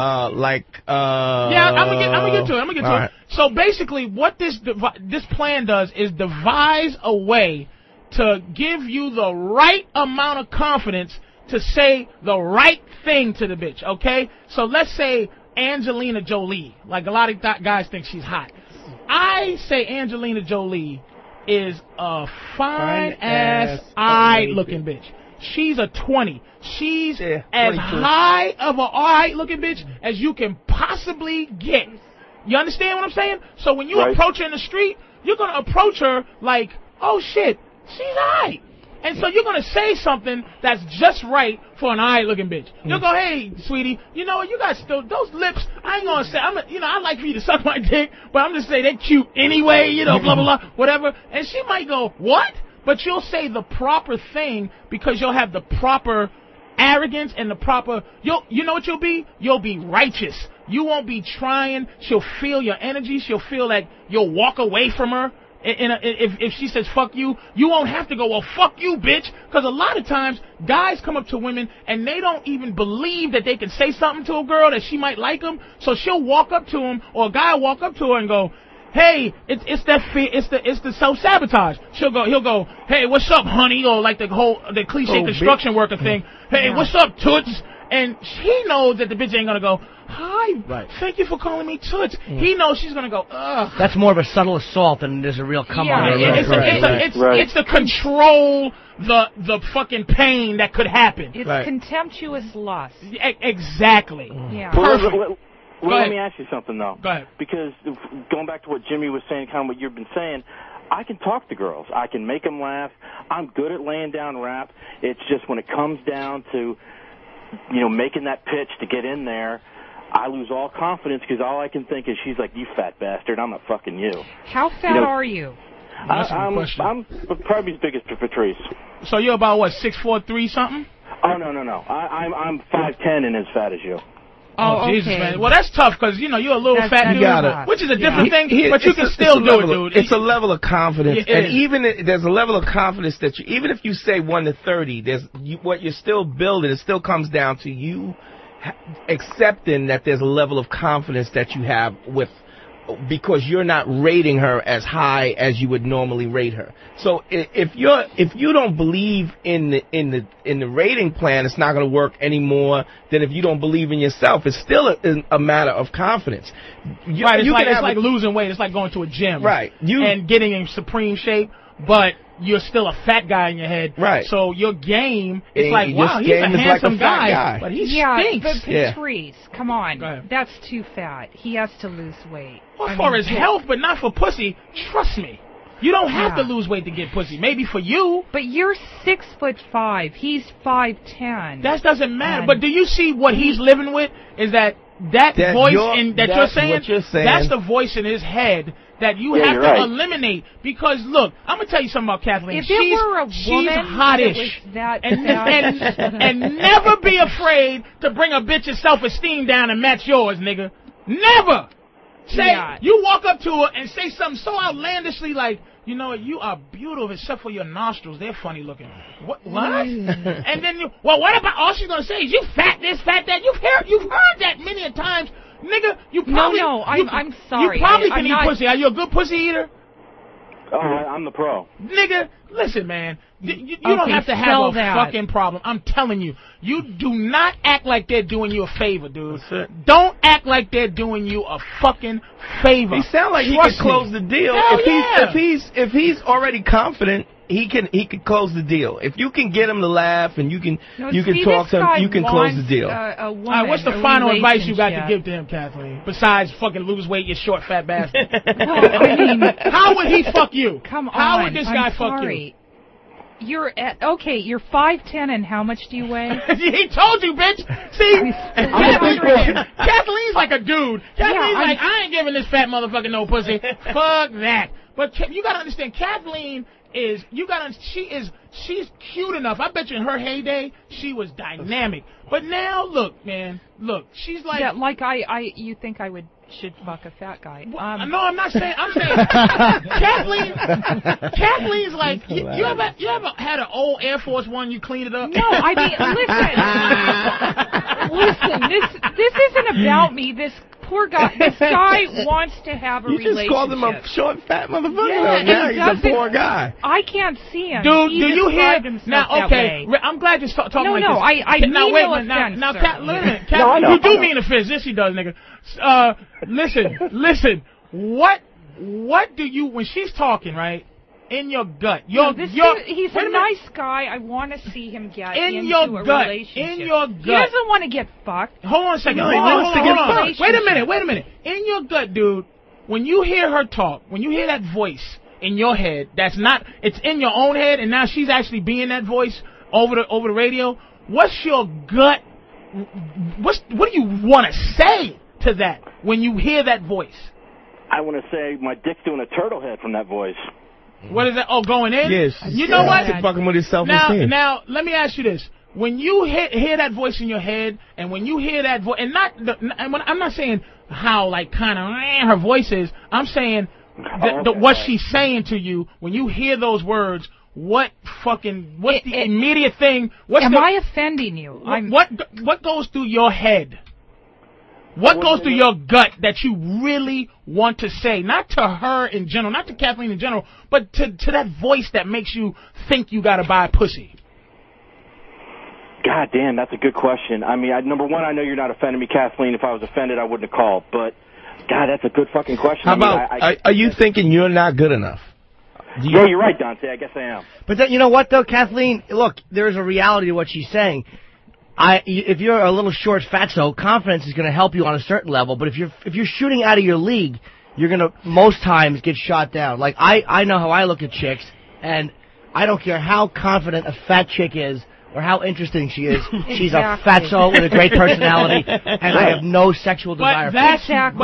I'm gonna get to it. Right. So basically, what this plan does is devise a way to give you the right amount of confidence to say the right thing to the bitch, okay? So let's say Angelina Jolie. Like, a lot of guys think she's hot. I say Angelina Jolie is a fine-ass, eye-looking bitch. She's a 20. She's as high of an eye-looking bitch as you can possibly get. You understand what I'm saying? So when you approach her in the street, you're going to approach her like, oh, shit, she's eye. And so you're going to say something that's just right for an eye-looking bitch. You'll go, hey, sweetie, you know what, you got still, those lips, I ain't going to say, I like for you to suck my dick, but I'm just saying they're cute anyway, blah, blah, blah, whatever. And she might go, what? But you'll say the proper thing because you'll have the proper arrogance and the proper, you know what you'll be? You'll be righteous. You won't be trying. She'll feel your energy. She'll feel like you'll walk away from her if she says fuck you, you won't have to go, well, fuck you, bitch. Because a lot of times, guys come up to women and they don't even believe that they can say something to a girl that she might like them. So she'll walk up to him, or a guy will walk up to her and go, hey, it's the self-sabotage. He'll go, hey, what's up, honey? Or like the cliche construction worker thing. Hey, what's up, toots? And he knows that the bitch ain't gonna go, hi, thank you for calling me toots. He knows she's gonna go, ugh. That's more of a subtle assault than it is a real come on. It's the control, the fucking pain that could happen. It's contemptuous lust. Exactly. Yeah. Perfect. Well, let me ask you something, though. Go ahead. Because going back to what Jimmy was saying, kind of what you've been saying, I can talk to girls. I can make them laugh. I'm good at laying down rap. It's just when it comes down to, making that pitch to get in there, I lose all confidence because all I can think is she's like, you fat bastard, I'm not fucking you. How fat are you? I'm probably as big as Patrice. So you're about, what, 6'4", something? Oh, no. I'm 5'10" and as fat as you. Oh, Jesus, man. Well, that's tough because, you're a little fat dude, which is a different thing, but you can still do it, dude. It's a level of confidence. And even there's a level of confidence that even if you say 1 to 30, what you're still building, it still comes down to you accepting that there's a level of confidence that you have because you're not rating her as high as you would normally rate her. So if you don't believe in the rating plan, it's not going to work any more than if you don't believe in yourself. It's still a matter of confidence. It's like losing weight. It's like going to a gym, and getting in supreme shape, but you're still a fat guy in your head. Right. So your game is like, wow, he's a handsome guy, but he stinks. But Patrice, come on. That's too fat. He has to lose weight. Well, for his health, but not for pussy. Trust me. You don't have to lose weight to get pussy. Maybe for you. But you're 6'5". He's 5'10". That doesn't matter. But do you see what he's living with? Is that voice you're saying? That's the voice in his head that you have to eliminate. Because look, I'm gonna tell you something about Kathleen. If there were a woman she's hottish, and never be afraid to bring a bitch's self-esteem down and match yours, nigga. Never. You walk up to her and say something so outlandishly like, you are beautiful except for your nostrils. They're funny looking. What? And then what about all she's gonna say is you fat this, fat that. You've heard that many a times, nigga. You probably I'm sorry. You probably can eat pussy. Are you a good pussy eater? Oh, I'm the pro. Nigga, listen, man. You don't have to have a fucking problem. I'm telling you. You do not act like they're doing you a favor, dude. Don't act like they're doing you a fucking favor. He sounds like he could close the deal. If he's already confident, he could close the deal. If you can get him to laugh and you can talk to him, you can close the deal. All right, what's the final advice you got to give to him, Kathleen? Besides fucking lose weight, you short fat bastard. How would he fuck you? Come on. How would this guy fuck you? You're 5'10", and how much do you weigh? He told you, bitch. See, Kathleen's like a dude. Kathleen's like, I ain't giving this fat motherfucker no pussy. Fuck that. But you gotta understand, Kathleen she's cute enough. I bet you in her heyday she was dynamic. But now look, man, she's like you think I should fuck a fat guy? No, I'm not saying. I'm saying Kathleen's like you ever had an old Air Force One, you clean it up? No, I mean listen, this isn't about me. This poor guy. This guy wants to have a relationship. You just called him a short, fat motherfucker. Yeah, he's a poor guy. I can't see him. Dude, do you hear? Now, okay, I'm glad you're talking like this. No, I mean no offense. Now, Kathleen, you do mean offense. Yes, she does, nigga. Listen. What do you, when she's talking, right? In your gut. He's a nice guy. I want to see him get into a relationship. In your gut. He doesn't want to get fucked. Hold on a second. Hold on. Wait a minute. In your gut, dude, when you hear her talk, when you hear that voice in your head, it's in your own head, and now she's actually being that voice over the radio, what's your gut, what do you want to say to that when you hear that voice? I want to say my dick's doing a turtle head from that voice. What is that? Oh, going in? Yes. You know what? Fucking with his self-esteem. Now, let me ask you this. When you hear that voice in your head, and when you hear that voice, I'm not saying how, like, kind of her voice is. I'm saying what she's saying to you when you hear those words. What's the immediate thing? Am I offending you? What goes through your head? What goes through your gut that you really want to say? Not to her in general, not to Kathleen in general, but to that voice that makes you think you gotta buy pussy. God damn, that's a good question. I mean, number one, I know you're not offending me, Kathleen. If I was offended, I wouldn't have called. But, God, that's a good fucking question. How about, are you thinking you're not good enough? Yeah, you're right, Dante. I guess I am. But then, you know what, though, Kathleen? Look, there's a reality to what she's saying. If you're a little short fatso, confidence is going to help you on a certain level. But if you're shooting out of your league, you're going to most times get shot down. Like I know how I look at chicks, and I don't care how confident a fat chick is or how interesting she is. She's a fatso with a great personality, and I have no sexual desire. That's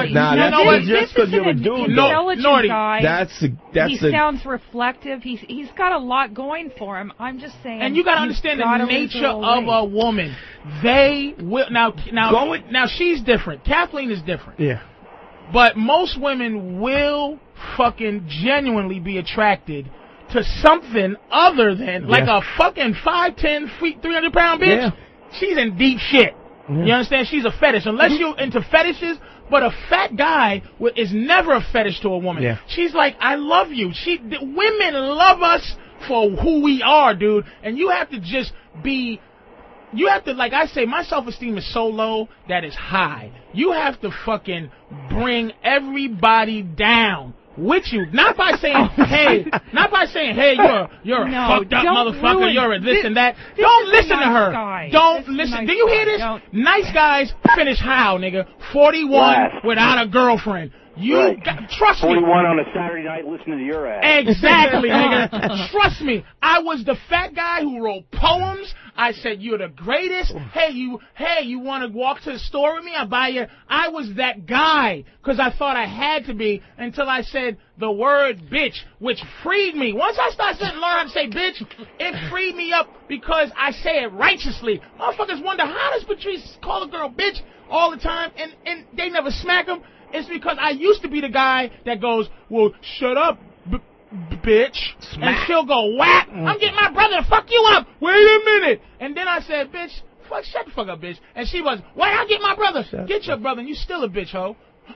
just because you're a dude. Intelligent guy. He sounds reflective. He's got a lot going for him. I'm just saying. And you got to understand the nature of a woman. They will now she's different. Kathleen is different. Yeah. But most women will fucking genuinely be attracted to something other than like a fucking 5'10", 300-pound bitch. Yeah. She's in deep shit. Yeah. You understand? She's a fetish. Unless you're into fetishes, but a fat guy is never a fetish to a woman. Yeah. She's like, I love you. Women love us for who we are, dude. And you have to just be... You have to, like I say, my self-esteem is so low that it's high. You have to fucking bring everybody down with you, not by saying, hey, you're a fucked up motherfucker, you're a this and that. Don't listen to her. Don't listen. Do you hear this? Nice guys finish how, nigga? 41 without a girlfriend. Trust me. 41 on a Saturday night listening to your ass. Exactly, nigga. Trust me. I was the fat guy who wrote poems. I said, you're the greatest. Hey, you want to walk to the store with me? I'll buy you. I was that guy because I thought I had to be until I said the word bitch, which freed me. Once I started to learn how to say bitch, it freed me up because I say it righteously. Motherfuckers wonder, how does Patrice call a girl bitch all the time and they never smack them? It's because I used to be the guy that goes, well, shut up, bitch. Smack. And she'll go, whack. I'm getting my brother to fuck you up. Wait a minute. And then I said, bitch, shut the fuck up, bitch. And she was, why I'll get my brother? Get your brother, and you still a bitch, ho.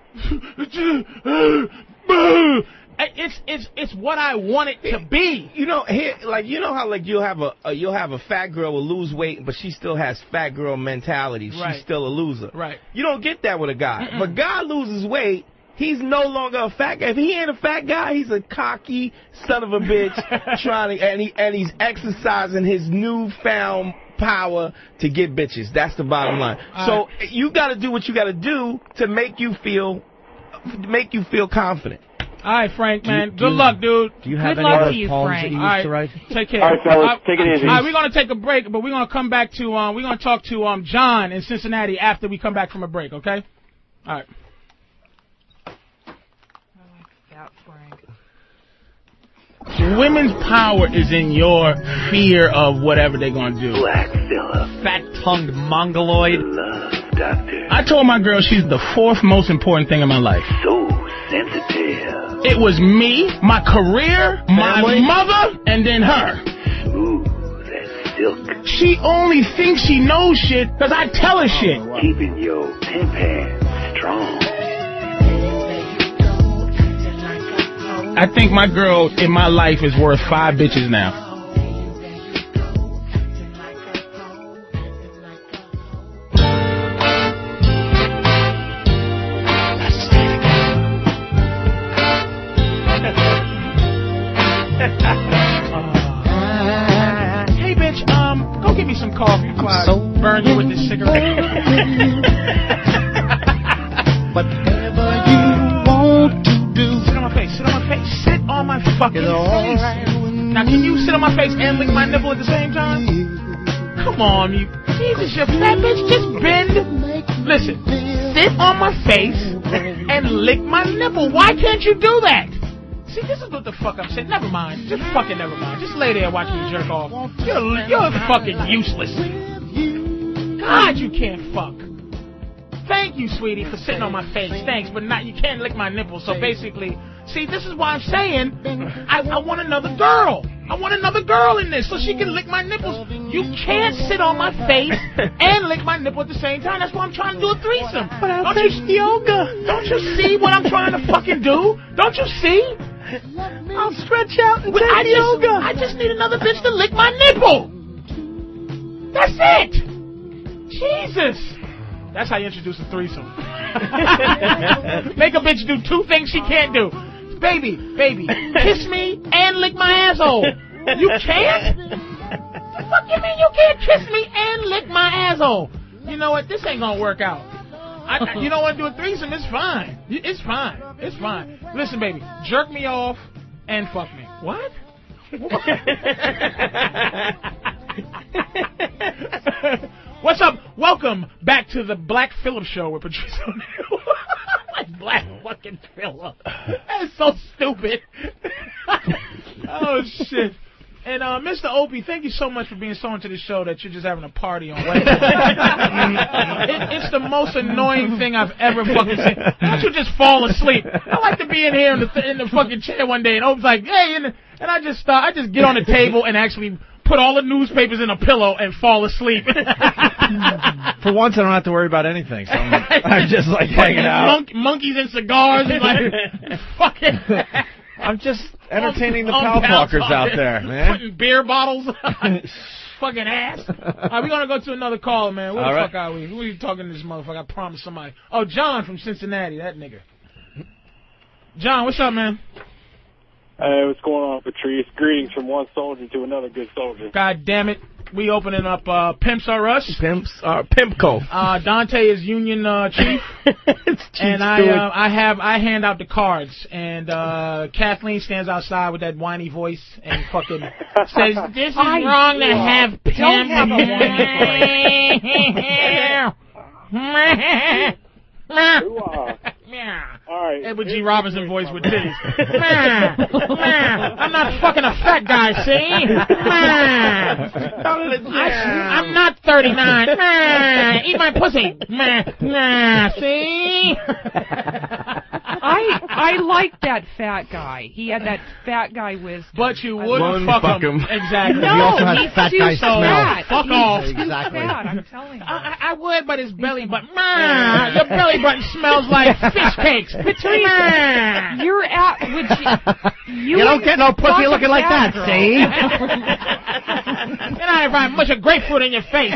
It's what I want it to be. You know, how you'll have a fat girl will lose weight, but she still has fat girl mentality. She's still a loser. Right. You don't get that with a guy. If a guy loses weight, he's no longer a fat guy. If he ain't a fat guy, he's a cocky son of a bitch and he's exercising his newfound power to get bitches. That's the bottom line. So you got to do what you got to do to make you feel confident. All right, Frank, man. Good luck, dude. Do you have any other poems that you used to write? Take care. All right, fellas. Take it easy. All right, we're going to take a break, but we're going to come back to, we're going to talk to John in Cincinnati after we come back from a break, okay? All right. Women's power is in your fear of whatever they're going to do. Black Phillip. Fat-tongued mongoloid. Love doctor. I told my girl she's the fourth most important thing in my life. So sensitive. It was me, my career, my mother, and then her. Smooth as silk. She only thinks she knows shit because I tell her shit. Keeping your pimp strong. I think my girl in my life is worth 5 bitches now. Hey, bitch, go get me some coffee before I burn you with this cigarette. Whatever you want to do. Sit on my face. Sit on my fucking face. Now, can you sit on my face and lick my nipple at the same time? Come on, you. Jesus, you fat bitch. Just bend. Listen. Sit on my face and lick my nipple. Why can't you do that? See, this is what the fuck I'm saying. Never mind. Just fucking never mind. Just lay there and watch me jerk off. You're fucking useless. God, you can't fuck. Thank thank you, sweetie, for sitting on my face. Thanks, but you can't lick my nipples. So basically, see, this is why I'm saying I want another girl. I want another girl in this so she can lick my nipples. You can't sit on my face and lick my nipple at the same time. That's why I'm trying to do a threesome. But I'll take yoga. Don't you see what I'm trying to fucking do? Don't you see? I'll stretch out and take yoga. I just need another bitch to lick my nipple. That's it. Jesus. That's how you introduce a threesome. Make a bitch do two things she can't do. Baby, kiss me and lick my asshole. You can't? What the fuck you mean you can't kiss me and lick my asshole? You know what? This ain't gonna work out. You don't want to do a threesome? It's fine. It's fine. It's fine. Listen, baby, jerk me off and fuck me. What? What's up? Welcome back to the Black Phillip Show with Patrice O'Neal. Black fucking Phillip. That is so stupid. Oh, shit. And Mr. Opie, thank you so much for being so into the show that you're just having a party on Wednesday. It's the most annoying thing I've ever fucking seen. Why don't you just fall asleep? I like to be in here in the fucking chair one day, and Opie's like, hey, and I just get on the table and actually put all the newspapers in a pillow and fall asleep. For once, I don't have to worry about anything. So I'm just like hanging out. Monkeys and cigars and like fucking. I'm just entertaining the pal talkers out there, man. Putting beer bottles on fucking ass. All right, we're gonna go to another call, man. Where the fuck are we? Who are you talking to this motherfucker? I promised somebody. Oh, John from Cincinnati, that nigga. John, what's up, man? Hey, what's going on, Patrice? Greetings from one soldier to another good soldier. God damn it. We opening up Pimps R Us. Pimps are Pimpco. Dante is Union Chief. And I hand out the cards. And Kathleen stands outside with that whiny voice and fucking says, this is wrong to have Pimp. Don't have a whiny voice. All right. Edward G. Robinson voice with titties. I'm not fucking a fat guy, see? I'm not 39. Eat my pussy. See? I like that fat guy. He had that fat guy wisdom. But you wouldn't fuck him. Exactly. No, he also has fat guy smell. Fuck off. Exactly. Fat, I'm telling you. I would, but his belly button. Your belly button smells like fish cakes. Patrice, you're out. You don't get no pussy looking like that, see? And I find much of grapefruit in your face.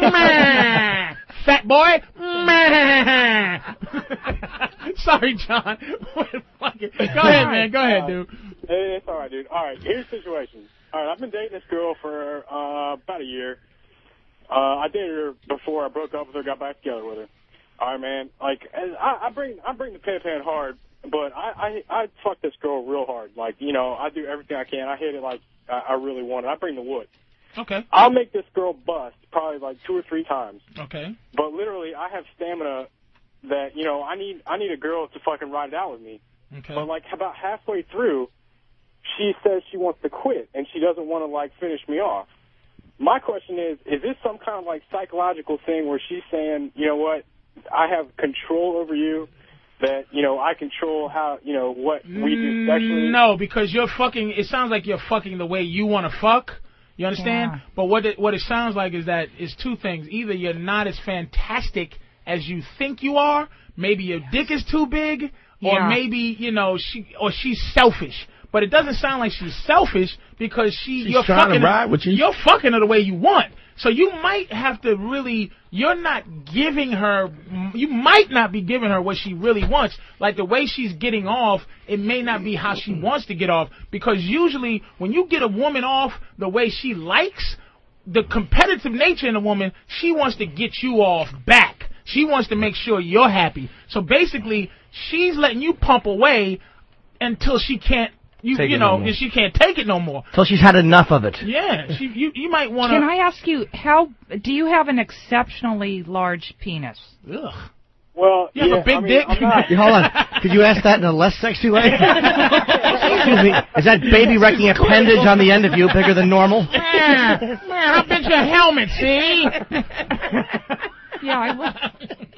Fat boy. Sorry, John. Go ahead, man. Go ahead, dude. Hey, it's all right, dude. All right, here's the situation. All right, I've been dating this girl for about a year. I dated her before I broke up with her, got back together with her. All right, man. Like, I bring the pan hard, but I fuck this girl real hard. Like, you know, I do everything I can. I hit it like I really want it. I bring the wood. Okay. I'll make this girl bust probably like 2 or 3 times. Okay. But literally, I have stamina that, you know, I need a girl to fucking ride it out with me. Okay. But like about halfway through, she says she wants to quit and she doesn't want to like finish me off. My question is this some kind of like psychological thing where she's saying, you know what, I have control over you, that, you know, I control how, you know, what we do sexually? No, because you're fucking, it sounds like you're fucking the way you want to fuck. You understand? Yeah. But what it sounds like is that it's 2 things. Either you're not as fantastic as you think you are, maybe your dick is too big, or maybe, you know, she's selfish. But it doesn't sound like she's selfish because you're trying to ride with you. You're fucking her the way you want. So you might have to really, you might not be giving her what she really wants. Like the way she's getting off, it may not be how she wants to get off. Because usually when you get a woman off the way she likes, the competitive nature in a woman, she wants to get you off back. She wants to make sure you're happy. So basically, she's letting you pump away until she can't. She can't take it no more. Till she's had enough of it. Yeah, you might want to. Can I ask you, do you have an exceptionally large penis? Ugh. Well, you have a big dick. Hold on. Could you ask that in a less sexy way? Excuse me. Is that baby wrecking appendage on the end of you bigger than normal? Man, how big's your helmet? See? Yeah,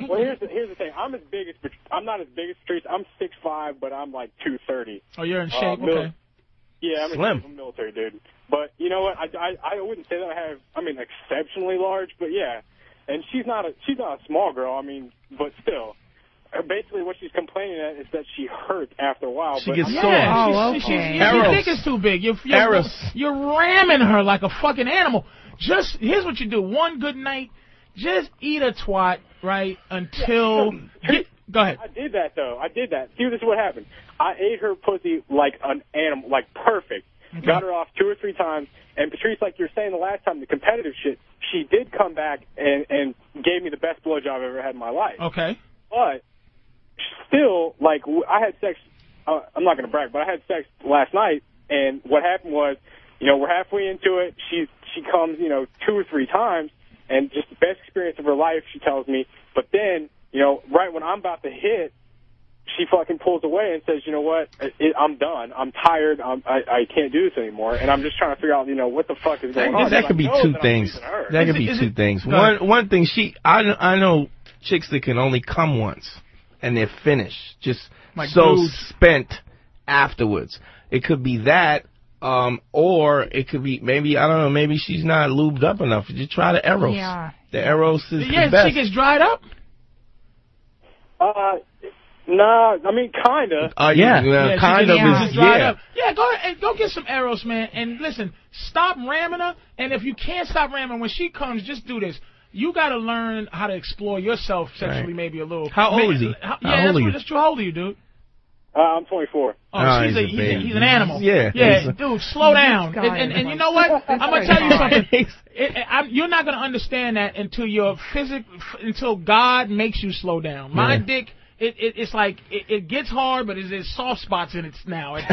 Well, here's the thing. I'm not as big as Patrice. I'm 6'5", but I'm like 230. Oh, you're in shape. Okay. Yeah, I'm a military dude. But you know what? I wouldn't say that I'm exceptionally large, but yeah. And she's not a small girl. I mean, but still. Basically, what she's complaining at is that she hurt after a while. She gets sore. Oh, okay. She think it's too big. You're ramming her like a fucking animal. Here's what you do. One good night, just eat a twat, right, until... Go ahead. I did that, though. See, this is what happened. I ate her pussy like an animal, like perfect. Okay. Got her off 2 or 3 times. And Patrice, like you were saying the last time, the competitive shit, she did come back and gave me the best blowjob I've ever had in my life. Okay. But still, like, I had sex, I'm not going to brag, but I had sex last night, and what happened was, we're halfway into it, she comes, 2 or 3 times, and just the best experience of her life, she tells me, but then, right when I'm about to hit, she fucking pulls away and says, you know what, I'm done, I'm tired, I can't do this anymore, and I'm just trying to figure out, what the fuck is going on. That could be two things. That could be two things. One thing, I know chicks that can only come once, and they're finished, just like spent afterwards. It could be that, or it could be maybe, I don't know, maybe she's not lubed up enough. Just try the Eros. Yeah. The Eros is the best. She gets dried up? Nah, I mean, kinda. Kind of is dried up. Yeah, go ahead, go get some Eros, man. And listen, stop ramming her. And if you can't stop ramming, when she comes, just do this. You got to learn how to explore yourself sexually, maybe a little. How old is he? How old are you? That's true. How old are you, dude? I'm 24. Oh, he's an animal. Yeah, dude, slow down. And you know what? I'm gonna tell you something. You're not gonna understand that until God makes you slow down. My dick. It's like it gets hard, but there's soft spots in it now. Like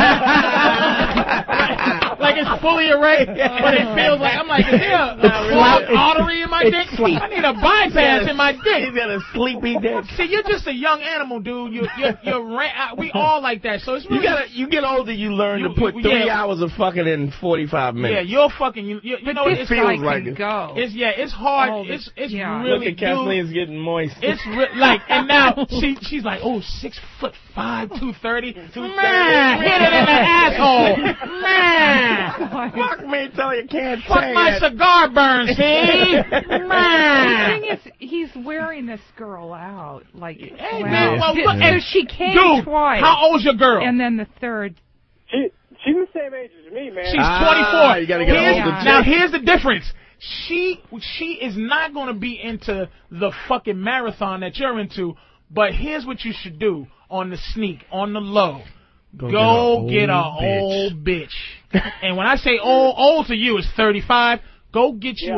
it's fully erect, but it feels like is there a clogged artery in my dick? I need a bypass in my dick. He's got a sleepy dick. See, you're just a young animal, dude. We all like that. So it's really you get older, you learn to put 3 hours of fucking in 45 minutes. Yeah, you're fucking. You know what it feels like? Go. It's hard. It's really. Look at Kathleen's getting moist. It's and now. She's like, 6'5", 230. Man, hit it in the asshole. Man. Fuck me till you can't Fuck say my cigar burns, see? Man. The thing is, he's wearing this girl out. Like, hey, man, so she came twice. How old's your girl? And then the third. She's the same age as me, man. She's 24. You gotta get older. Now, here's the difference. She is not going to be into the fucking marathon that you're into. But here's what you should do on the sneak, on the low. Go get a old bitch. And when I say old to you is 35, go get you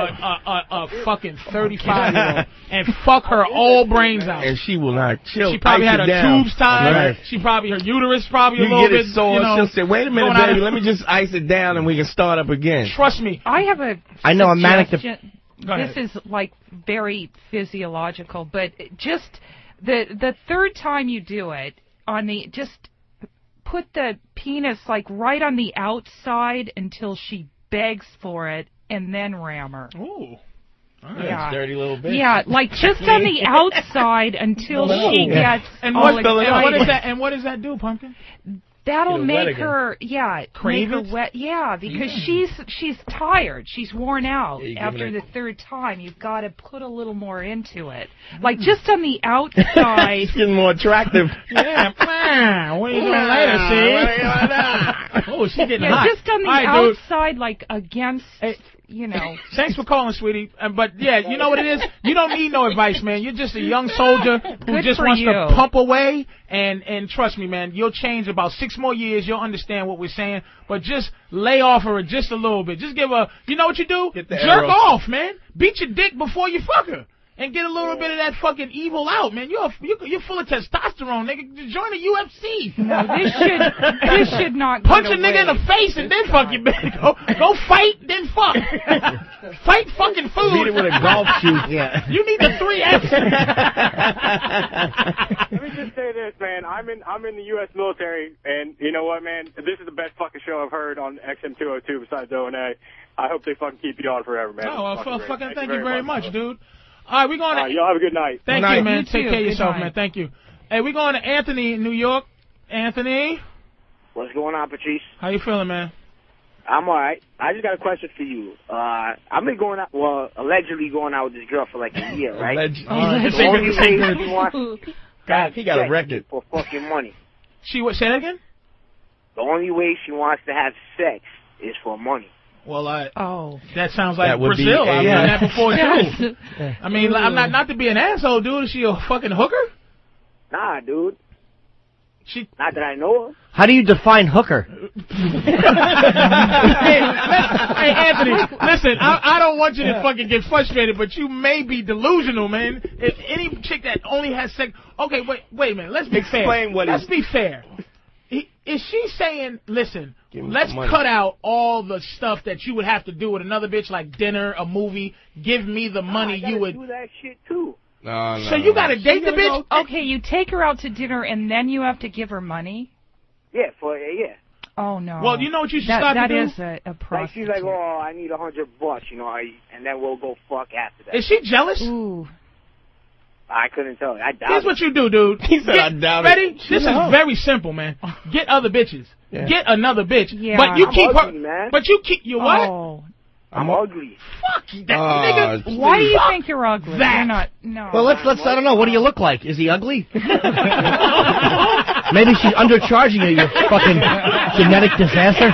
a fucking 35-year-old and fuck her all brains out. And she will not chill. She probably had her tubes tied. Right. Her uterus probably a little bit. She'll say, wait a minute, baby, let me just ice it down and we can start up again. Trust me. I have a I know a manic. This is like very physiological, but just the third time you do it, just put the penis like right on the outside until she begs for it, and then ram her. Ooh. Right, dirty little bitch. Yeah, like just on the outside until she gets all excited. And what does that do, Pumpkin? That'll make her, crave make her wet. Yeah, because she's tired. She's worn out after the third time. You've got to put a little more into it. Like just on the outside. She's getting more attractive. Yeah, man. What are you doing later, see? Oh, she's getting hot. Just on the outside, like against... Thanks for calling, sweetie. But, you know what it is? You don't need no advice, man. You're just a young soldier who just wants to pump away. And trust me, man, you'll change about 6 more years. You'll understand what we're saying. But just lay off her just a little bit. Just give her, you know what you do? Jerk off, man. Beat your dick before you fuck her. And get a little bit of that fucking evil out, man. You're full of testosterone, nigga. Join the UFC. No, this should not. Punch a nigga in the face and then fuck your bitch. Go fight, then fuck. Fight fucking food. Beat it with a golf shoe. Yeah. You need the 3 F's. Let me just say this, man. I'm in the U.S. military, and you know what, man? This is the best fucking show I've heard on XM202 besides O&A. I hope they fucking keep you on forever, man. Oh, well, fucking thank you very much, dude. All right, we're going to... y'all have a good night. Thank you, man. Take care of yourself, man. Thank you. Hey, we're going to Anthony in New York. Anthony? What's going on, Patrice? How you feeling, man? I'm all right. I just got a question for you. I've been going out, allegedly going out with this girl for like a year, right? Allegedly. The only way she wants God, he got a record. For fucking money. Say that again? The only way she wants to have sex is for money. Well, that sounds like Brazil. I've done that before, too. I mean, I'm not to be an asshole, dude. Is she a fucking hooker? Nah, dude. Not that I know of. How do you define hooker? Hey, Anthony, listen, I don't want you to fucking get frustrated, but you may be delusional, man. If any chick that only has sex... Okay, wait a minute. Let's be fair. Let's be fair. Is she saying, listen, let's cut out all the stuff that you would have to do with another bitch, like dinner, a movie, give me the money you would... do that shit, too. No. So you got to date the bitch? Okay, you take her out to dinner and then you have to give her money? Yeah, Oh, no. Well, you know what you should start to do? That is a prostitute. Like, she's like, oh, I need $100, you know, and then we'll go fuck after that. Is she jealous? Ooh. I couldn't tell you. I doubt Here's what you do, dude. He said, I doubt ready? it. This is very simple, man. Get other bitches. Yeah. Get another bitch. Yeah. But you keep ugly, man. But you keep... You what? Oh. I'm ugly. Fuck that nigga. Why do you think you're ugly? That. You're not. No. Well, let's. I don't know. What do you look like? Is he ugly? Maybe she's undercharging you. You fucking genetic disaster.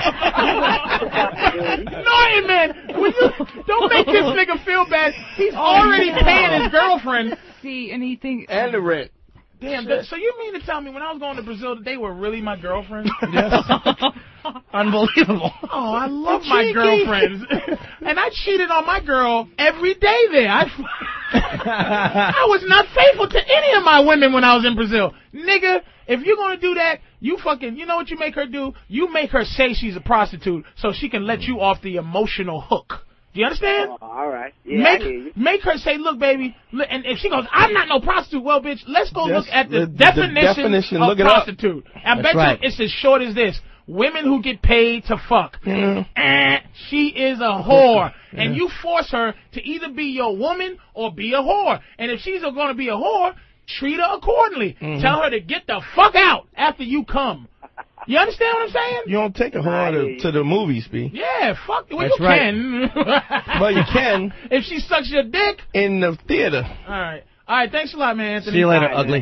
No, man. Don't make this nigga feel bad. He's already paying his girlfriend. See anything? And the rent. Damn. So you mean to tell me when I was going to Brazil that they were really my girlfriends? Yes. Unbelievable. Oh, I love my girlfriends. And I cheated on my girl every day there. I was not faithful to any of my women when I was in Brazil. Nigga, if you're going to do that, you know what you make her do? You make her say she's a prostitute so she can let you off the emotional hook. Do you understand? Oh, all right. Yeah, make her say, look, baby, and if she goes, I'm not no prostitute, well, bitch, let's go look at the definition of prostitute. I bet you it's as short as this. Women who get paid to fuck. She is a whore. And you force her to either be your woman or be a whore. And if she's going to be a whore, treat her accordingly. Tell her to get the fuck out after you come. You understand what I'm saying? You don't take a whore to the movies, B. Yeah, fuck. Well, That's you right. can. Well, you can. If she sucks your dick. In the theater. All right. Thanks a lot, man, Anthony. See you later, ugly.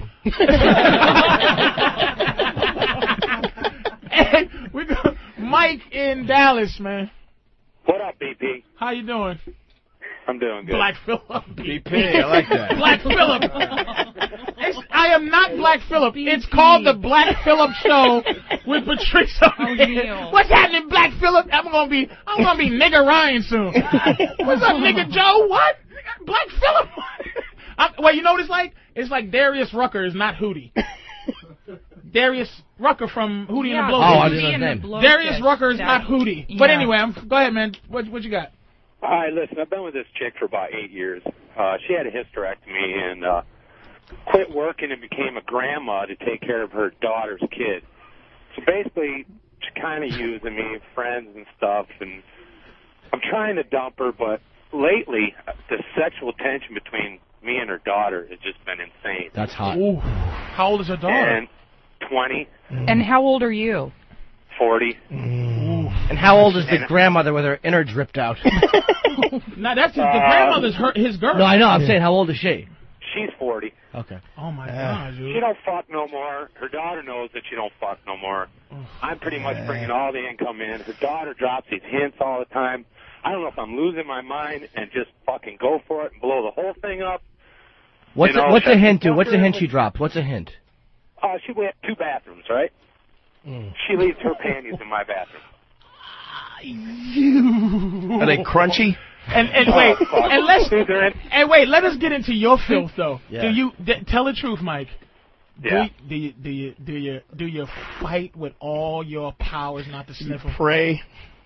And we got Mike in Dallas, man. What up, BP? How you doing? I'm doing good. Black Phillip. BP, I like that. Black Phillip. I am not Black Phillip. It's called the Black Phillip Show with Patrice O'Neal. What's happening, Black Phillip? I'm gonna be nigga Ryan soon. What's up, nigga Joe? What? Black Phillip? Well, you know what it's like? It's like Darius Rucker is not Hootie. Darius Rucker from Hootie and the Blowfish. Oh, I didn't know his name. Darius Rucker is not Hootie. Yeah. But anyway, go ahead, man. What you got? All right, listen, I've been with this chick for about 8 years. She had a hysterectomy and quit working and became a grandma to take care of her daughter's kid. So basically, she's kind of using me, friends and stuff, and I'm trying to dump her, but lately, the sexual tension between me and her daughter has just been insane. That's hot. Ooh. How old is her daughter? And 20. And how old are you? 40. And how old is the grandmother with her innards ripped out? No, that's the grandmother's his girl. No, I know. I'm saying, how old is she? She's 40. Okay. Oh, my God, dude. She don't fuck no more. Her daughter knows that she don't fuck no more. I'm pretty much bringing all the income in. Her daughter drops these hints all the time. I don't know if I'm losing my mind and just fucking go for it and blow the whole thing up. What's a hint, dude? What's a hint she dropped? What's a hint? She went 2 bathrooms, right? She leaves her panties in my bathroom. Are they crunchy? And wait, let us get into your filth though. Yeah. Tell the truth, Mike? Yeah. Do you fight with all your powers not to sniff them? Pray.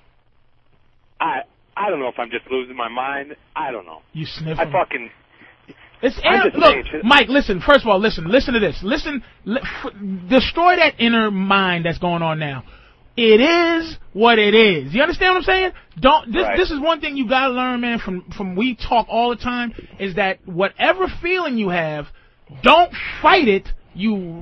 I don't know if I'm just losing my mind. I don't know. You sniff I them? fucking. Look, Mike, listen. First of all, listen to this. Destroy that inner mind that's going on now. it is what it is. You understand what I'm saying? This is one thing you gotta learn, man, from we talk all the time, is that whatever feeling you have, don't fight it. You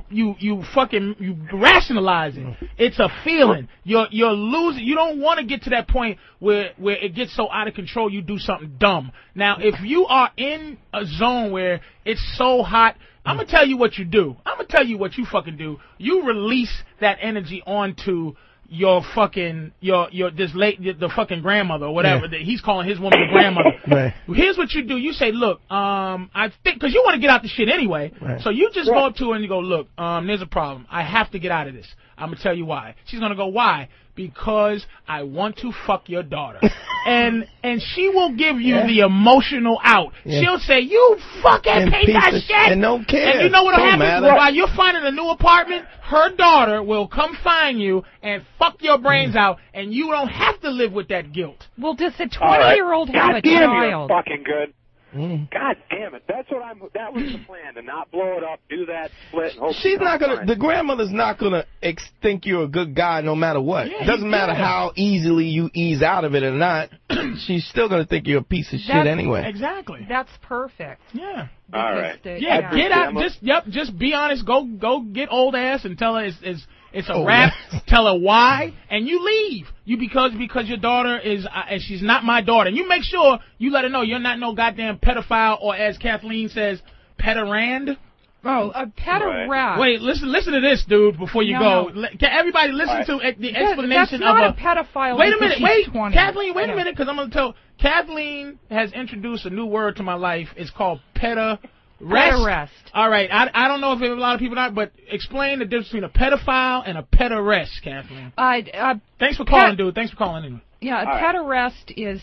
rationalize it. It's a feeling. You're losing. You don't want to get to that point where it gets so out of control you do something dumb. Now, if you are in a zone where it's so hot, I'm gonna tell you what you do. I'm gonna tell you what you fucking do. You release that energy onto your fucking the fucking grandmother or whatever that he's calling his woman the grandmother. Right. Here's what you do. You say, look, I think, because you want to get out the shit anyway. Right. So you just go up to her and you go, look, there's a problem. I have to get out of this. I'm gonna tell you why. She's gonna go, why? Because I want to fuck your daughter. and she will give you the emotional out. She'll say, you fucking piece of shit. And don't care. And you know what'll happen? While you're finding a new apartment, her daughter will come find you and fuck your brains out, and you don't have to live with that guilt. Well, does a 20-year-old have a child? Fucking good. God damn it! That was the plan, to not blow it up, do that split. And hope she's not gonna. The grandmother's not gonna think you're a good guy no matter what. It doesn't matter how easily you ease out of it or not. She's still gonna think you're a piece of shit anyway. Exactly. That's perfect. Yeah. All right. Get out. Just be honest. Go get old ass and tell her it's a wrap. Tell her why, and you leave. Because your daughter is, and she's not my daughter. And you make sure you let her know you're not no goddamn pedophile, or as Kathleen says, pederand. Oh, a pederast. Wait, listen to this, dude, before you go. Can everybody listen to the explanation of a pedophile? Wait a minute, Kathleen, wait a minute, because I'm going to tell. Kathleen has introduced a new word to my life. It's called pederast. All right, I don't know if a lot of people know, but explain the difference between a pedophile and a pederast, Kathleen. Thanks for calling, dude. Thanks for calling in. Yeah, a pederast is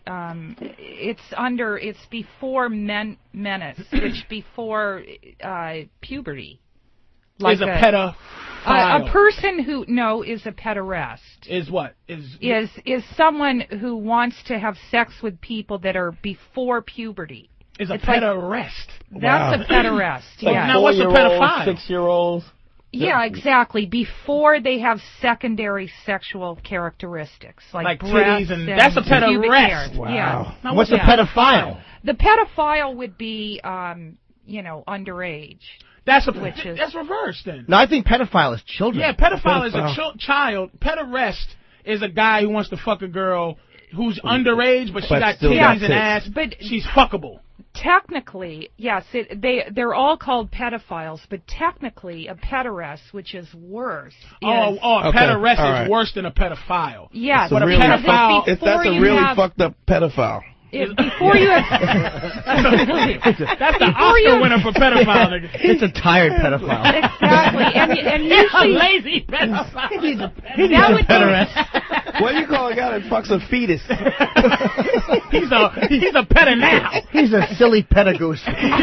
it's before menace. It's before puberty. Like is a pedophile. A person who is a pederast. Is what? Is someone who wants to have sex with people that are before puberty. Is a pederast. That's a pederast. Yeah. Now what's a pedophile? 6-year-olds. Yeah, exactly. Before they have secondary sexual characteristics like titties and that's a pederast. Wow. Yeah. Now, what's a pedophile? The pedophile would be underage. That's reversed then. No, I think pedophile is children. Yeah, pedophile is a child. Pederast is a guy who wants to fuck a girl who's underage, but she got titties and ass. But she's fuckable. Technically, yes, they're all called pedophiles, but technically a pederast, which is worse. A pederast is worse than a pedophile. Yes, but a pedophile. That's a really fucked up pedophile. Before you have... That's the Oscar winner for pedophile. It's a tired pedophile. Exactly. And usually... a lazy pedophile. He's a pederast. What do you call a guy that fucks a fetus? He's a pedophile. He's a silly pedagoose.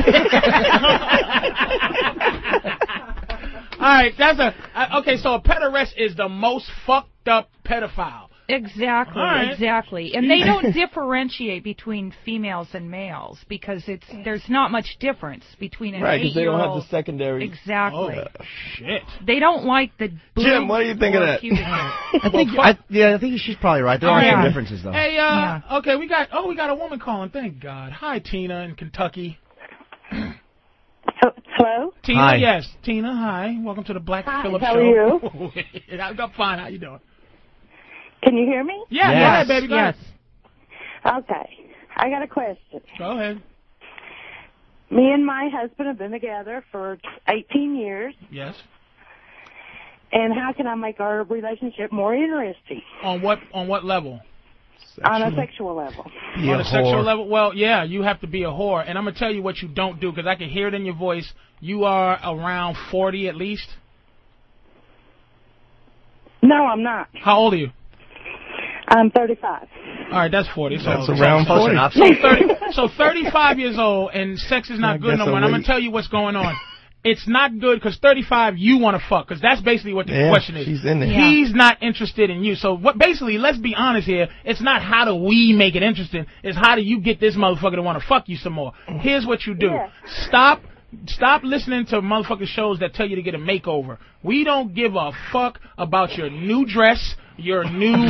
All right, okay, so a pederast is the most fucked up pedophile. Exactly, exactly. And they don't differentiate between females and males because there's not much difference between an 8-year-old. Right, because they don't have the secondary. Exactly. Oh, shit. They don't like the boobs. Jim, what do you think of that? I think she's probably right. There are some differences, though. Hey, okay, we got a woman calling. Thank God. Hi, Tina in Kentucky. Hello? Tina, hi. Yes. Tina, hi. Welcome to the Black Phillip Show. How are you? I'm fine. How you doing? Can you hear me? Yeah, yes. Go ahead, baby. Go ahead. Okay. I got a question. Go ahead. Me and my husband have been together for 18 years. Yes. And how can I make our relationship more interesting? On what level? On a sexual level. On a sexual level? Well, yeah, you have to be a whore. And I'm going to tell you what you don't do because I can hear it in your voice. You are around 40 at least? No, I'm not. How old are you? I'm 35. All right, that's 40. That's around 40. So 35 years old and sex is not good no more. And I'm going to tell you what's going on. It's not good because 35 you want to fuck because that's basically what the question is. She's in there. He's not interested in you. So basically, let's be honest here. It's not how do we make it interesting. It's how do you get this motherfucker to want to fuck you some more. Here's what you do. Stop Stop listening to motherfucking shows that tell you to get a makeover. We don't give a fuck about your new dress, your new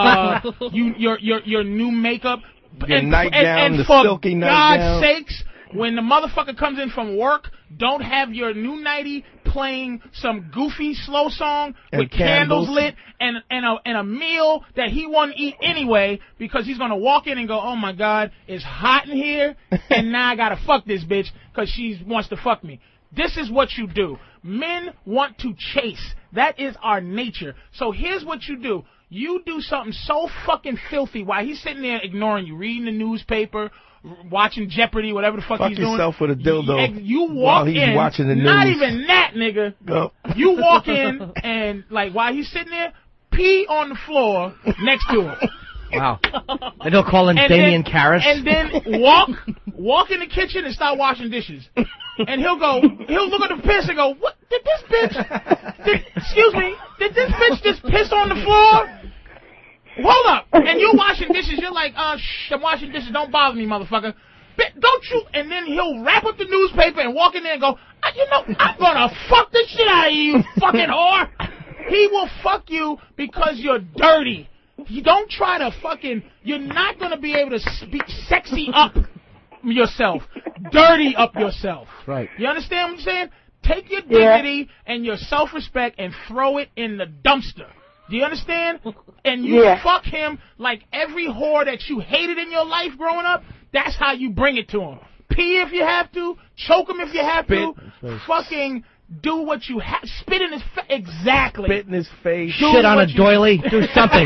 your new makeup, your nightgown, the silky nightgown. For God's sakes, when the motherfucker comes in from work, don't have your new nightie playing some goofy slow song with candles lit and a meal that he won't eat anyway because he's gonna walk in and go, oh my God, it's hot in here and now I gotta fuck this bitch because she wants to fuck me. This is what you do. Men want to chase. That is our nature. So here's what you do. You do something so fucking filthy while he's sitting there ignoring you, reading the newspaper, watching Jeopardy, whatever the fuck he's doing. Fuck yourself with a dildo. You walk while he's in, watching the news. Not even that, nigga. Go. You walk in and, like, while he's sitting there, pee on the floor next to him. Wow. Then he'll call in Damien Karras. And then walk in the kitchen and start washing dishes. And he'll look at the piss and go, what, did this bitch, excuse me, did this bitch just piss on the floor? Hold up. And you're washing dishes. You're like, I'm washing dishes. Don't bother me, motherfucker. Don't you? And then he'll wrap up the newspaper and walk in there and go, you know, I'm going to fuck the shit out of you, fucking whore. He will fuck you because you're dirty. You don't try to fucking, you're not going to be able to speak sexy up yourself. Dirty up yourself. Right. You understand what I'm saying? Take your dignity and your self-respect and throw it in the dumpster. Do you understand? And you fuck him like every whore that you hated in your life growing up. That's how you bring it to him. Pee if you have to. Choke him if you have to. Fucking do what you have. Spit in his face. Exactly. Spit in his face. Shit on a doily. Do something.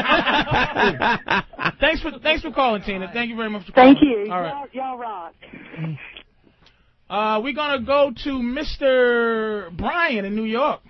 Thanks for calling, Tina. Thank you very much for calling. Thank you. All right. Y'all rock. We're going to go to Mr. Brian in New York.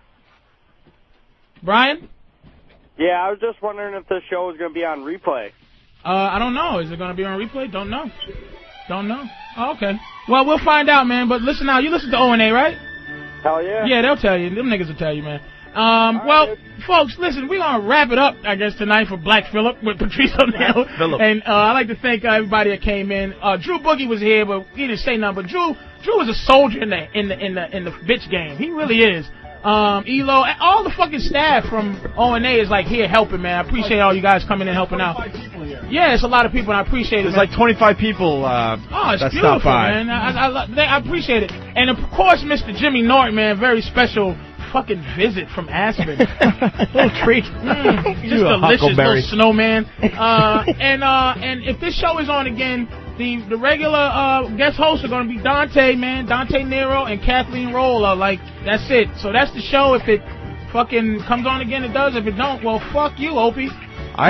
Brian? Yeah, I was just wondering if this show is going to be on replay. I don't know. Is it going to be on replay? Don't know. Don't know. Oh, okay. Well, we'll find out, man. But listen now. You listen to O&A, right? Hell yeah. Yeah, they'll tell you. Them niggas will tell you, man. Well, folks, listen, we're going to wrap it up, I guess, tonight for Black Phillip with Patrice O'Neal. And I'd like to thank everybody that came in. Drew Boogie was here, but he didn't say nothing. But Drew is a soldier in the bitch game. He really is. Elo, all the fucking staff from O&A is like here helping, man. I appreciate all you guys coming in helping out. Yeah, it's a lot of people, and I appreciate it. There's like 25 people it's that beautiful, stopped by. Man. I appreciate it. And of course, Mr. Jimmy Norton, man, very special fucking visit from Aspen. Little treat. Just delicious little snowman. And if this show is on again, the regular guest hosts are going to be Dante, man. Dante Nero and Kathleen Roll. Like, that's it. So that's the show. If it fucking comes on again, it does. If it don't, well, fuck you, Opie. I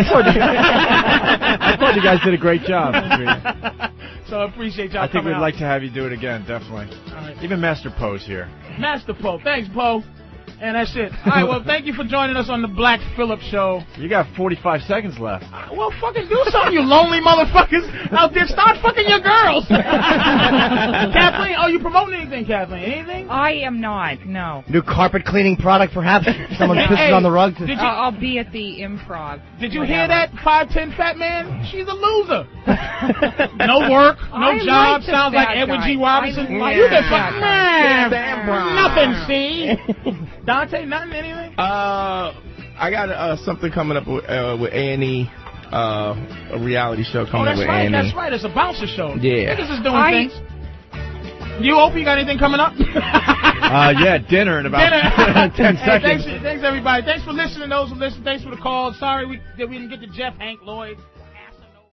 thought you guys did a great job. So I appreciate y'all. I think we'd out. like to have you do it again, definitely. All right. Even Master Poe's here. Master Poe. Thanks, Poe. And that's it. All right, well, thank you for joining us on the Black Phillip Show. You got 45 seconds left. Well, fucking do something, you lonely motherfuckers out there. Start fucking your girls. Kathleen, are you promoting anything, Kathleen? Anything? I am not, no. New carpet cleaning product, perhaps? Someone pisses on the rug? I'll be at the Improv. Did you hear that, 5'10" fat man? She's a loser. No work, no job. Sounds like Edward G. Robinson. You been fucking nothing, see? Dante, nothing, anything? I got something coming up with A&E, a reality show coming up with A&E. That's right. It's a bouncer show. Yeah. Niggas is doing things. You, Opie, got anything coming up? Yeah, dinner in about 10 seconds. Thanks, everybody. Thanks for listening. Those who listen, thanks for the call. Sorry that we didn't get to Jeff, Hank, Lloyd.